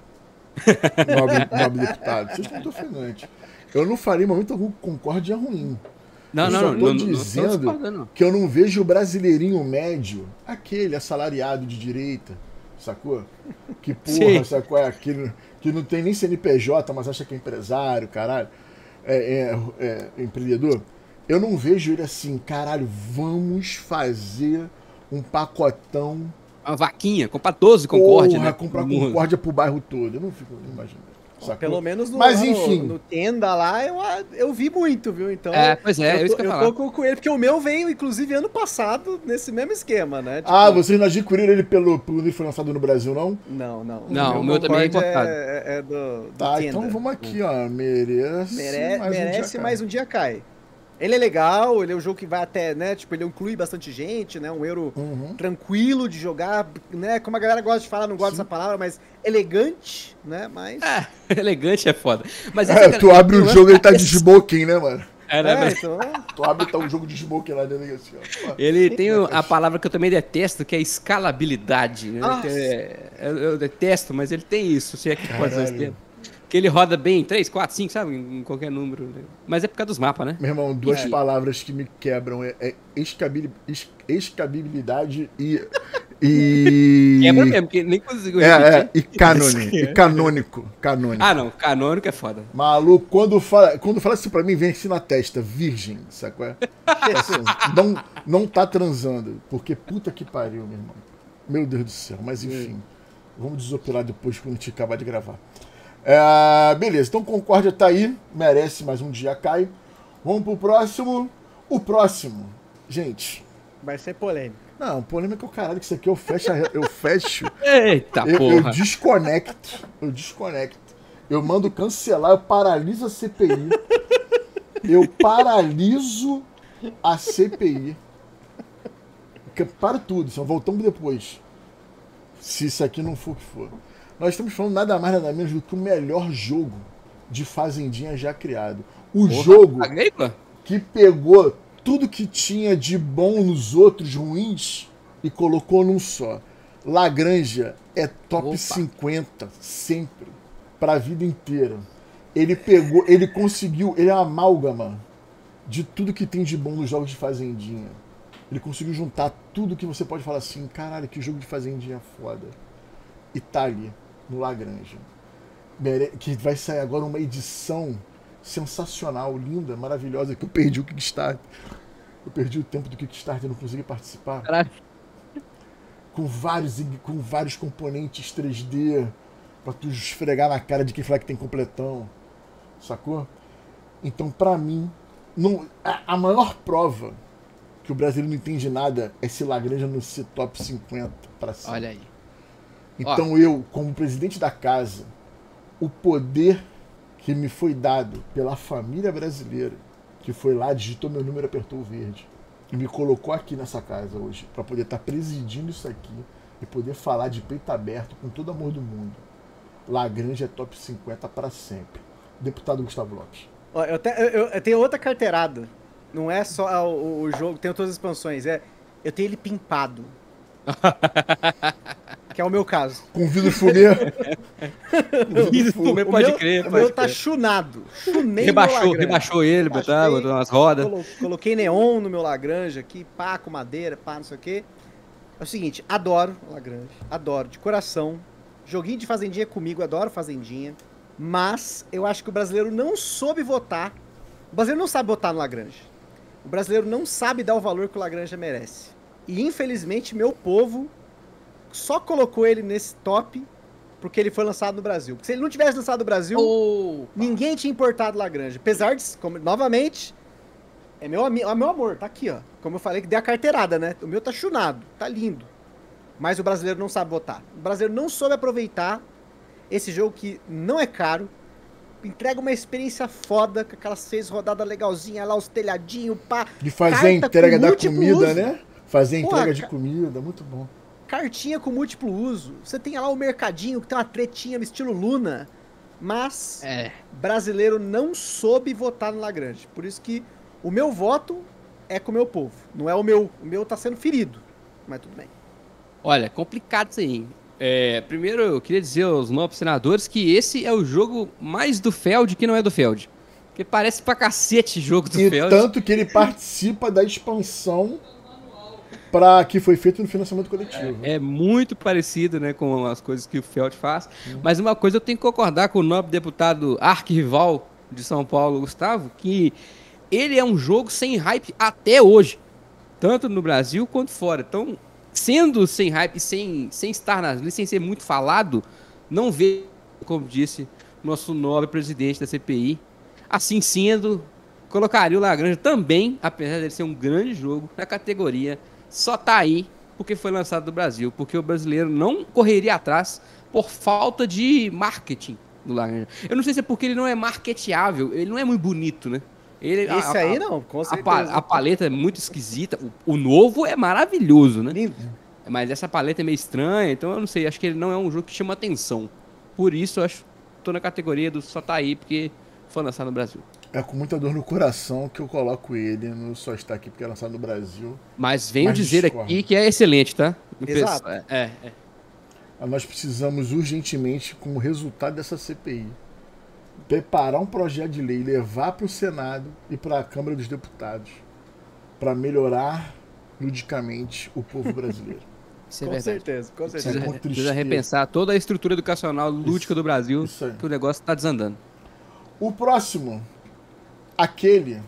Nobre deputado, vocês estão muito ofegantes. Eu não faria em momento algum Concórdia ruim. Não, dizendo que eu não vejo o brasileirinho médio, aquele assalariado de direita, sacou? Que porra, Sim. sacou? É aquele que não tem nem CNPJ, mas acha que é empresário, caralho. É empreendedor. Eu não vejo ele assim, caralho, vamos fazer um pacotão. Uma vaquinha, comprar 12 Concórdia, né? Comprar Concórdia pro bairro todo. Eu não fico imaginando. Sacou? Pelo menos mas, enfim. No tenda lá eu vi muito, viu? Então, pois é, isso que eu tô com ele, porque o meu veio, inclusive, ano passado, nesse mesmo esquema, né? Tipo, vocês não adquiriram ele pelo ele foi lançado no Brasil, não? Não, o meu também é importado. É do Tá, tenda. então vamos aqui, ó. Merece mais um dia cai. Ele é legal, ele é um jogo que vai até, né, tipo, ele inclui bastante gente, né, um euro tranquilo de jogar, né, como a galera gosta de falar, não gosta dessa palavra, mas elegante, né, mas... Elegante é foda. Mas tu abre o jogo e ele tá de smoking, né, mano? Então... Tu abre tá um jogo de smoking lá dentro, assim, ó. Ele tem a palavra que eu também detesto, que é escalabilidade. Né? Eu detesto, mas ele tem isso, se é que pode ser. Que ele roda bem 3, 4, 5, sabe? Em qualquer número. Né? Mas é por causa dos mapas, né? Meu irmão, duas palavras que me quebram é escabilidade e... Quebra mesmo, porque nem consigo e canônico. Ah, não. Canônico é foda. Maluco, quando fala isso pra mim, vem assim na testa. Virgem, sacou? Assim, não tá transando. Porque puta que pariu, meu irmão. Meu Deus do céu. Mas enfim. Vamos desopilar depois quando a gente acabar de gravar. Beleza, então Concórdia tá aí. Merece mais um dia cai. Vamos pro próximo. O próximo, gente... Vai ser polêmico. Não, polêmica é o caralho, que isso aqui eu fecho. Eita porra. Eu desconecto. Eu mando cancelar, eu paraliso a CPI. Eu paraliso a CPI. Para tudo, só voltamos depois. Se isso aqui não for o que for. Nós estamos falando nada mais, nada menos do que o melhor jogo de Fazendinha já criado. Jogo que pegou tudo que tinha de bom nos outros ruins e colocou num só. Lagranja é top 50 sempre, pra vida inteira. Ele conseguiu, ele é uma amálgama de tudo que tem de bom nos jogos de Fazendinha. Ele conseguiu juntar tudo que você pode falar assim, caralho, que jogo de Fazendinha foda. E tá ali. no Lagrange. Que vai sair agora uma edição sensacional, linda, maravilhosa, que eu perdi o Kickstarter. Eu perdi o tempo do Kickstarter, não consegui participar. Caralho. Com vários componentes 3D pra tu esfregar na cara de quem falar que tem completão. Sacou? Então, pra mim, a maior prova que o brasileiro não entende nada é se Lagrange no ser top 50 pra cima. Olha aí. Então eu, como presidente da casa, o poder que me foi dado pela família brasileira, que foi lá, digitou meu número, apertou o verde, e me colocou aqui nessa casa hoje, para poder estar presidindo isso aqui e poder falar de peito aberto com todo amor do mundo. Lagrange é top 50 para sempre. Deputado Gustavo Lopes. Ó, eu tenho outra carteirada. Não é só o jogo, tem todas as expansões. Eu tenho ele pimpado. Que é o meu caso. Com vidro fumê. Vidro fumê, pode crer. O meu tá chunado. Chunei Rebaixou ele, botou umas rodas. Coloquei neon no meu Lagrange aqui, pá, com madeira, pá, não sei o quê. É o seguinte, adoro Lagrange. Adoro, de coração. Joguinho de fazendinha comigo, adoro fazendinha. Mas eu acho que o brasileiro não soube votar. O brasileiro não sabe votar no Lagrange. O brasileiro não sabe dar o valor que o Lagrange merece. E infelizmente meu povo só colocou ele nesse top porque ele foi lançado no Brasil. Porque se ele não tivesse lançado no Brasil, ninguém tinha importado Lagrange. Apesar de, novamente, é meu amor, tá aqui, ó. Como eu falei, que dei a carteirada, né? O meu tá chunado, tá lindo. Mas o brasileiro não sabe votar. O brasileiro não soube aproveitar esse jogo que não é caro, entrega uma experiência foda, com aquelas 6 rodadas legalzinhas lá, os telhadinhos, pá. De fazer a entrega da comida, né? Fazer a entrega de comida, muito bom. Cartinha com múltiplo uso. Você tem lá o mercadinho, que tem uma tretinha no estilo Luna. Mas brasileiro não soube votar no Lagrange. Por isso que o meu voto é com o meu povo. Não é o meu. O meu tá sendo ferido. Mas tudo bem. Olha, complicado isso aí. Primeiro, eu queria dizer aos novos senadores que esse é o jogo mais do Feld que não é do Feld. Porque parece pra cacete jogo do Feld. E tanto que ele participa da expansão que foi feito no financiamento coletivo. É muito parecido, né, com as coisas que o Feld faz. Mas uma coisa eu tenho que concordar com o nobre deputado arquirrival de São Paulo, Gustavo, que ele é um jogo sem hype até hoje. Tanto no Brasil quanto fora. Então, sendo sem hype, sem estar nas listas, sem ser muito falado, não vejo, como disse nosso nobre presidente da CPI, assim sendo, colocaria o Lagrange também, apesar de ser um grande jogo, na categoria, só tá aí porque foi lançado no Brasil, porque o brasileiro não correria atrás por falta de marketing do Lagrange. Eu não sei se é porque ele não é marketeável, ele não é muito bonito, né? Esse aí não, com certeza. A paleta é muito esquisita. O novo é maravilhoso, né? Lindo. Mas essa paleta é meio estranha, então eu não sei. Acho que ele não é um jogo que chama atenção. Por isso, eu acho que tô na categoria do só tá aí, porque foi lançado no Brasil. É com muita dor no coração que eu coloco ele no só está aqui porque é lançado no Brasil. Mas venho dizer aqui que é excelente, tá? Exato. Nós precisamos urgentemente, como resultado dessa CPI, preparar um projeto de lei, levar para o Senado e para a Câmara dos Deputados para melhorar ludicamente o povo brasileiro. Isso é com verdade. certeza, com certeza. Precisa repensar toda a estrutura educacional lúdica do Brasil, que o negócio está desandando. O próximo, aquele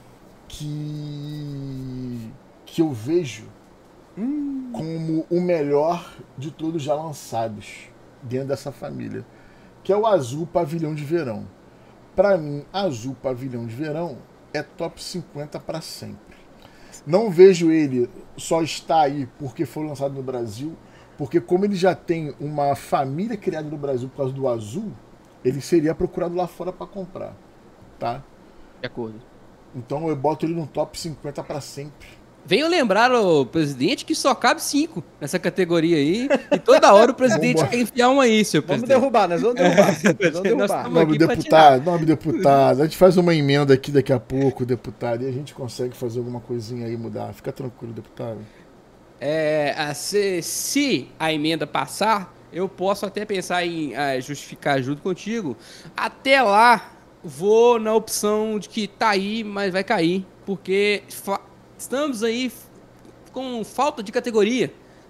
que eu vejo como o melhor de todos já lançados dentro dessa família, que é o Azul Pavilhão de Verão. Para mim, Azul Pavilhão de Verão é top 50 para sempre. Não vejo ele só estar aí porque foi lançado no Brasil, porque como ele já tem uma família criada no Brasil por causa do Azul, ele seria procurado lá fora para comprar, tá? De acordo. Então eu boto ele no top 50 para sempre. Venho lembrar o presidente que só cabe 5 nessa categoria aí. E toda hora o presidente quer enfiar uma aí, seu presidente. Vamos derrubar, nós vamos derrubar. Nobre deputado, a gente faz uma emenda aqui daqui a pouco, deputado, e a gente consegue fazer alguma coisinha aí mudar. Fica tranquilo, deputado. Se a emenda passar, eu posso até pensar em justificar junto contigo. Até lá, vou na opção de que tá aí, mas vai cair, porque estamos aí com falta de categoria.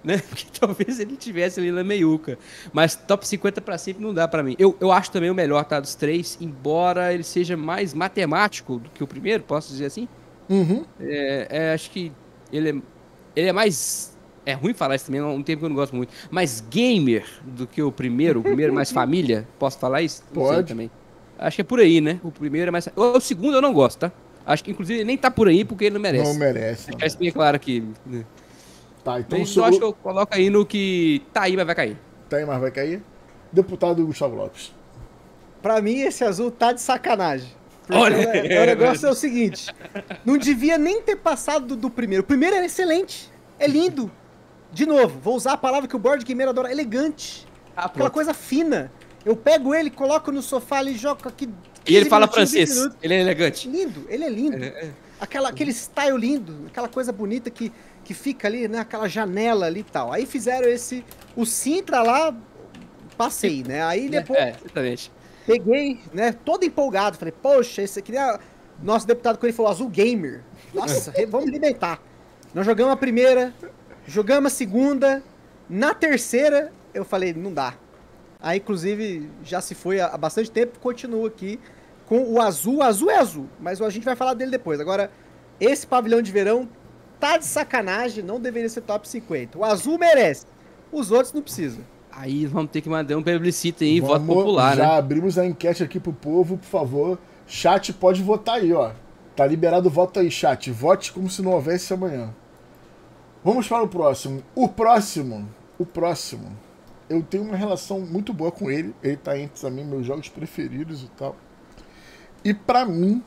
né? Porque talvez ele tivesse ali na meiuca. Mas top 50 pra sempre não dá pra mim. Eu acho também o melhor, tá? Dos três, embora ele seja mais matemático do que o primeiro, posso dizer assim? Uhum. Acho que ele é mais... É ruim falar isso também, é um termo que eu não gosto muito. Mais gamer do que o primeiro mais família. Posso falar isso? Não sei Pode. também. Acho que é por aí, né? O primeiro é mais... O segundo eu não gosto, tá? Acho que, inclusive, ele nem tá por aí porque ele não merece. Não merece. Não. Deixar isso bem claro aqui. Né? Tá, então Mas eu acho que eu coloco aí no que tá aí, mas vai cair. Tá aí, mas vai cair? Deputado Gustavo Lopes. Pra mim, esse azul tá de sacanagem. Porque Olha! o negócio é o seguinte: não devia nem ter passado do primeiro. O primeiro é excelente, é lindo. De novo, vou usar a palavra que o board gamer adora: elegante. Aquela coisa fina. Eu pego ele, coloco no sofá ali, jogo aqui. E ele fala francês. Ele é elegante. Lindo, ele é lindo. Aquele style lindo, aquela coisa bonita que fica ali, né? Aquela janela ali e tal. Aí fizeram o Sintra lá, passei, né? Aí depois. Exatamente. Peguei, né, todo empolgado. Falei, poxa, esse aqui é... Nosso deputado, quando ele falou azul gamer. Nossa, vamos alimentar. Nós jogamos a primeira, jogamos a segunda. Na terceira, eu falei, não dá. Aí, inclusive, já se foi há bastante tempo. Continua aqui com o azul. O azul é azul, mas a gente vai falar dele depois. Agora, esse pavilhão de verão tá de sacanagem. Não deveria ser top 50. O azul merece. Os outros não precisam. Aí vamos ter que mandar um plebiscito aí, voto popular, já né? abrimos a enquete aqui pro povo, por favor. Chat pode votar aí, ó. Tá liberado o voto aí, chat. Vote como se não houvesse amanhã. Vamos para o próximo. O próximo. Eu tenho uma relação muito boa com ele. Ele tá entre também meus jogos preferidos e tal. E pra mim,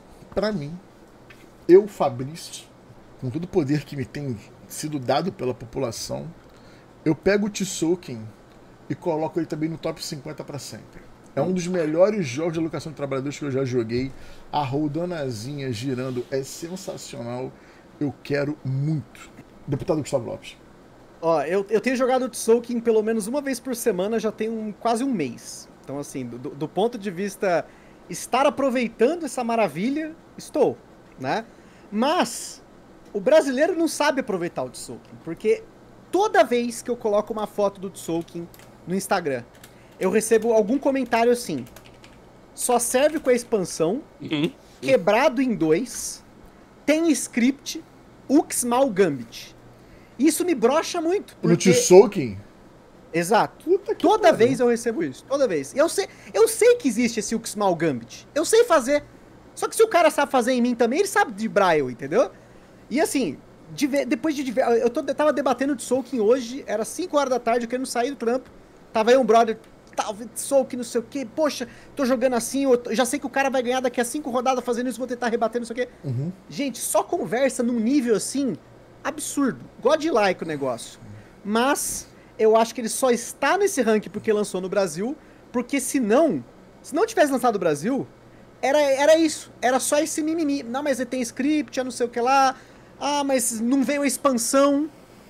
eu, Fabrício, com todo o poder que me tem sido dado pela população, eu pego o Tzolk'in e coloco ele também no top 50 para sempre. É um dos melhores jogos de alocação de trabalhadores que eu já joguei. A roldanazinha girando é sensacional. Eu quero muito. Deputado Gustavo Lopes. Ó, eu tenho jogado o Tzolk'in pelo menos uma vez por semana, já tem quase um mês. Então, assim, do ponto de vista estar aproveitando essa maravilha, estou, né? Mas o brasileiro não sabe aproveitar o Tzolk'in, porque toda vez que eu coloco uma foto do Tzolk'in no Instagram, eu recebo algum comentário assim: só serve com a expansão, quebrado em 2, tem script, Uxmal Gambit. Isso me brocha muito. Porque... No Tzolk'in? Exato. Toda vez eu recebo isso. Toda vez. Eu sei que existe esse Uxmal Gambit. Eu sei fazer. Só que se o cara sabe fazer em mim também, ele sabe de Braille, entendeu? E assim, depois de... Eu tava debatendo de Tzolk'in hoje, era 5 horas da tarde, eu querendo sair do trampo. Tava aí um brother, Tzolk'in, não sei o quê. Poxa, tô jogando assim, eu já sei que o cara vai ganhar daqui a 5 rodadas fazendo isso, vou tentar rebater, não sei o quê. Gente, só conversa num nível assim... absurdo, godlike o negócio. Mas eu acho que ele só está nesse ranking porque lançou no Brasil, porque se não tivesse lançado no Brasil, era isso, era só esse mimimi. Não, mas ele tem script, não sei o que lá, mas não veio a expansão.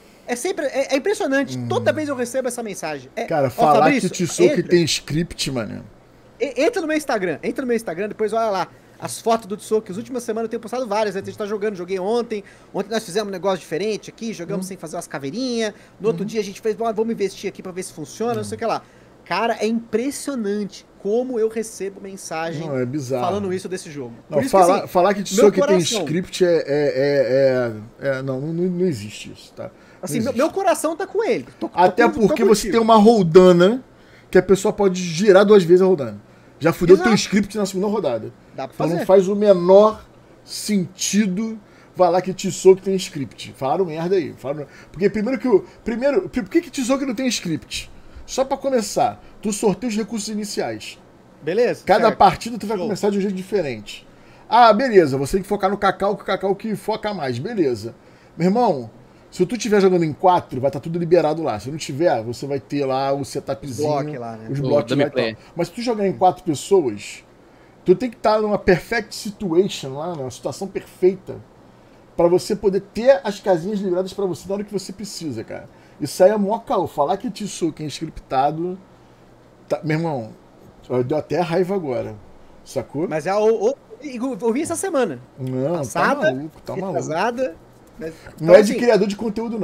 É impressionante, toda vez eu recebo essa mensagem. Cara, falar Fabrício, que o Tzolk'in tem script, mano. Entra no meu Instagram, depois olha lá. As fotos do Tzolk'in, as últimas semanas eu tenho postado várias, né? A gente tá jogando, joguei ontem nós fizemos um negócio diferente aqui, jogamos sem fazer umas caveirinhas, no outro dia a gente fez, vamos investir aqui pra ver se funciona, não sei o que lá. Cara, é impressionante como eu recebo mensagem falando isso desse jogo. Não, isso falar que Tzolk'in tem script não existe isso, tá? Assim, meu coração tá com ele. Até porque você tem uma roldana que a pessoa pode girar 2 vezes a roldana. Já fudeu teu script na segunda rodada. Dá pra fazer. Então não faz o menor sentido falar que Tzolk'in tem script. Falaram merda aí. Porque por que Tzolk'in não tem script? Só pra começar, tu sorteia os recursos iniciais. Beleza. Cada partida tu vai começar de um jeito diferente. Ah, beleza, você tem que focar no Cacau, que o Cacau que foca mais. Beleza. Meu irmão, se tu estiver jogando em 4, vai estar tudo liberado lá. Se não tiver, você vai ter lá o setupzinho, os blocos lá e tal. Mas se tu jogar em 4 pessoas, tu tem que estar numa perfect situation lá, numa situação perfeita, pra você poder ter as casinhas liberadas pra você na hora que você precisa, cara. Isso aí é mó caô. Falar que Tzolk'in é scriptado... Tá, meu irmão, deu até raiva agora. Sacou? Mas ouvi essa semana. Não, passada, tá maluco. Atrasada, não é de criador de conteúdo não, né?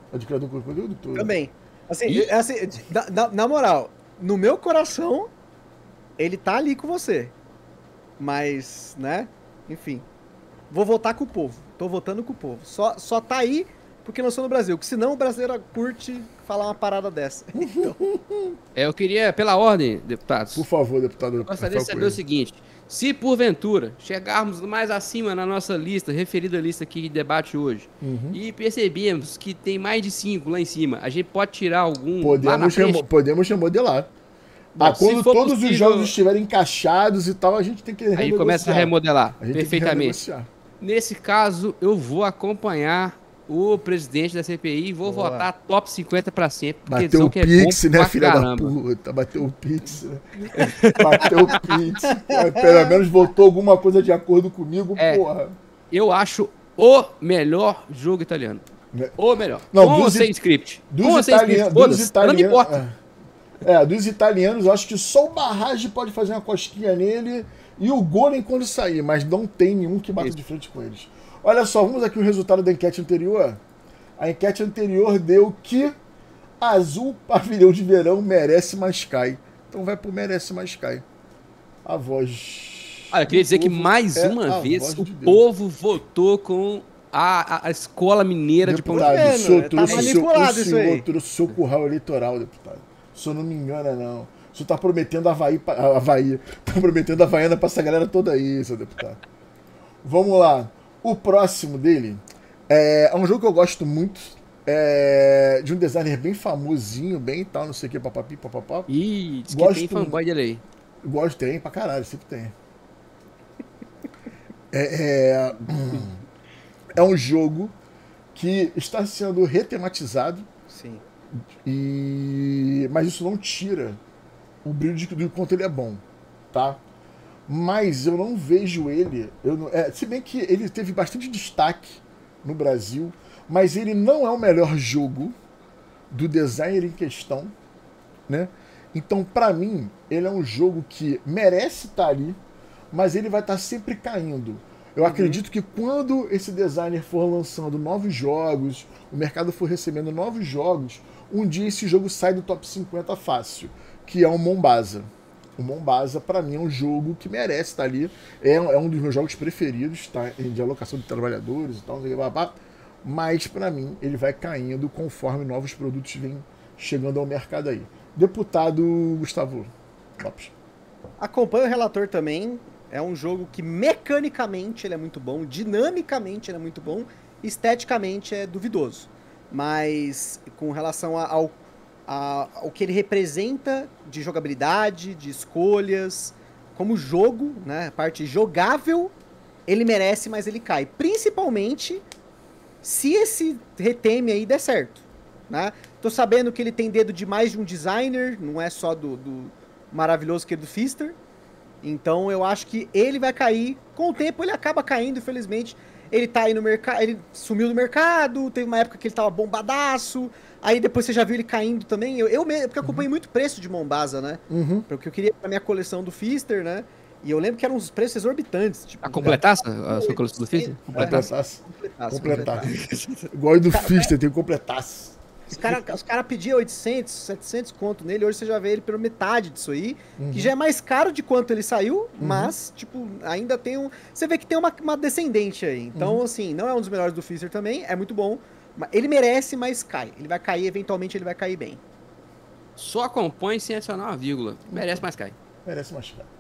É de criador de conteúdo? Também. Assim, na moral, no meu coração, ele tá ali com você. Mas, né? Enfim. Vou votar com o povo. Tô votando com o povo. Só tá aí porque nós somos no Brasil. Porque senão o brasileiro curte falar uma parada dessa. Então... Eu queria, pela ordem, deputados. Por favor, deputado. Eu gostaria de saber o seguinte: se porventura chegarmos mais acima na nossa lista, referida à lista aqui de debate hoje, e percebemos que tem mais de 5 lá em cima, a gente pode tirar algum. Podemos remodelar. Bom, quando todos os jogos estiverem encaixados e tal, a gente tem que renegociar. Aí começa a remodelar. A gente perfeitamente. Nesse caso, eu vou acompanhar o presidente da CPI e vou votar top 50 pra sempre. Bateu o Pix, né, filha da puta? Bateu o Pix, né? Bateu o Pix. Pelo menos votou alguma coisa de acordo comigo, porra. Eu acho o melhor jogo italiano. O melhor. Não, com ou sem script? Dos italianos, não me importa. Dos italianos, eu acho que só o Barrage pode fazer uma cosquinha nele e o Golem quando sair, mas não tem nenhum que bata de frente com eles. Olha só, vamos aqui o resultado da enquete anterior. A enquete anterior deu que Azul Pavilhão de Verão merece mais cai. Então vai pro merece mais cai. A voz. Eu queria dizer que mais uma vez o povo votou com a escola mineira de Pão de Açúcar. Tá manipulado isso aí. Trouxe seu curral eleitoral, deputado. O senhor não me engana, não. O senhor tá prometendo Havaí. Tá prometendo Havaiana pra essa galera toda aí, seu deputado. Vamos lá. O próximo dele é um jogo que eu gosto muito. De um designer bem famosinho, bem e tal, não sei o que, papapi, papapá. Ih, diz que tem fanboy dele aí. Gosto, tem pra caralho, sempre tem. É um jogo que está sendo retematizado. Sim. Mas isso não tira o brilho do quanto ele é bom, tá? Mas eu não vejo ele... se bem que ele teve bastante destaque no Brasil, mas ele não é o melhor jogo do designer em questão, né? Então, pra mim, ele é um jogo que merece estar ali, mas ele vai estar sempre caindo. Eu acredito que quando esse designer for lançando novos jogos, o mercado for recebendo novos jogos, um dia esse jogo sai do top 50 fácil, que é o Mombasa. O Mombasa, pra mim, é um jogo que merece estar ali. É um dos meus jogos preferidos, tá? De alocação de trabalhadores e tal, mas pra mim ele vai caindo conforme novos produtos vêm chegando ao mercado aí. Deputado Gustavo Lopes. Acompanho o relator também. É um jogo que mecanicamente ele é muito bom, dinamicamente ele é muito bom, esteticamente é duvidoso. Mas com relação ao que ele representa de jogabilidade, de escolhas, como jogo, né, a parte jogável, ele merece, mas ele cai. Principalmente se esse reteme aí der certo, né? Tô sabendo que ele tem dedo de mais de um designer, não é só do maravilhoso que é do Pfister. Então eu acho que ele vai cair. Com o tempo ele acaba caindo, infelizmente. Ele tá aí no mercado, ele sumiu do mercado, teve uma época que ele tava bombadaço. Aí depois você já viu ele caindo também. Porque eu acompanhei muito preço de Mombasa, né? Porque eu queria pra minha coleção do Pfister, né? E eu lembro que eram uns preços exorbitantes. Tipo, completasse a sua coleção do Pfister? Completasse. Igual do Pfister, tem que completasse. Os cara pediam 800, 700 conto nele, hoje você já vê ele pela metade disso aí, que já é mais caro de quanto ele saiu, mas, tipo, ainda tem um... Você vê que tem uma descendente aí. Então, assim, não é um dos melhores do Pfister também, é muito bom. Ele merece, mas cai. Ele vai cair, eventualmente ele vai cair bem. Só acompanhe sem adicionar uma vírgula. Merece, mas cai. Merece, mas cai.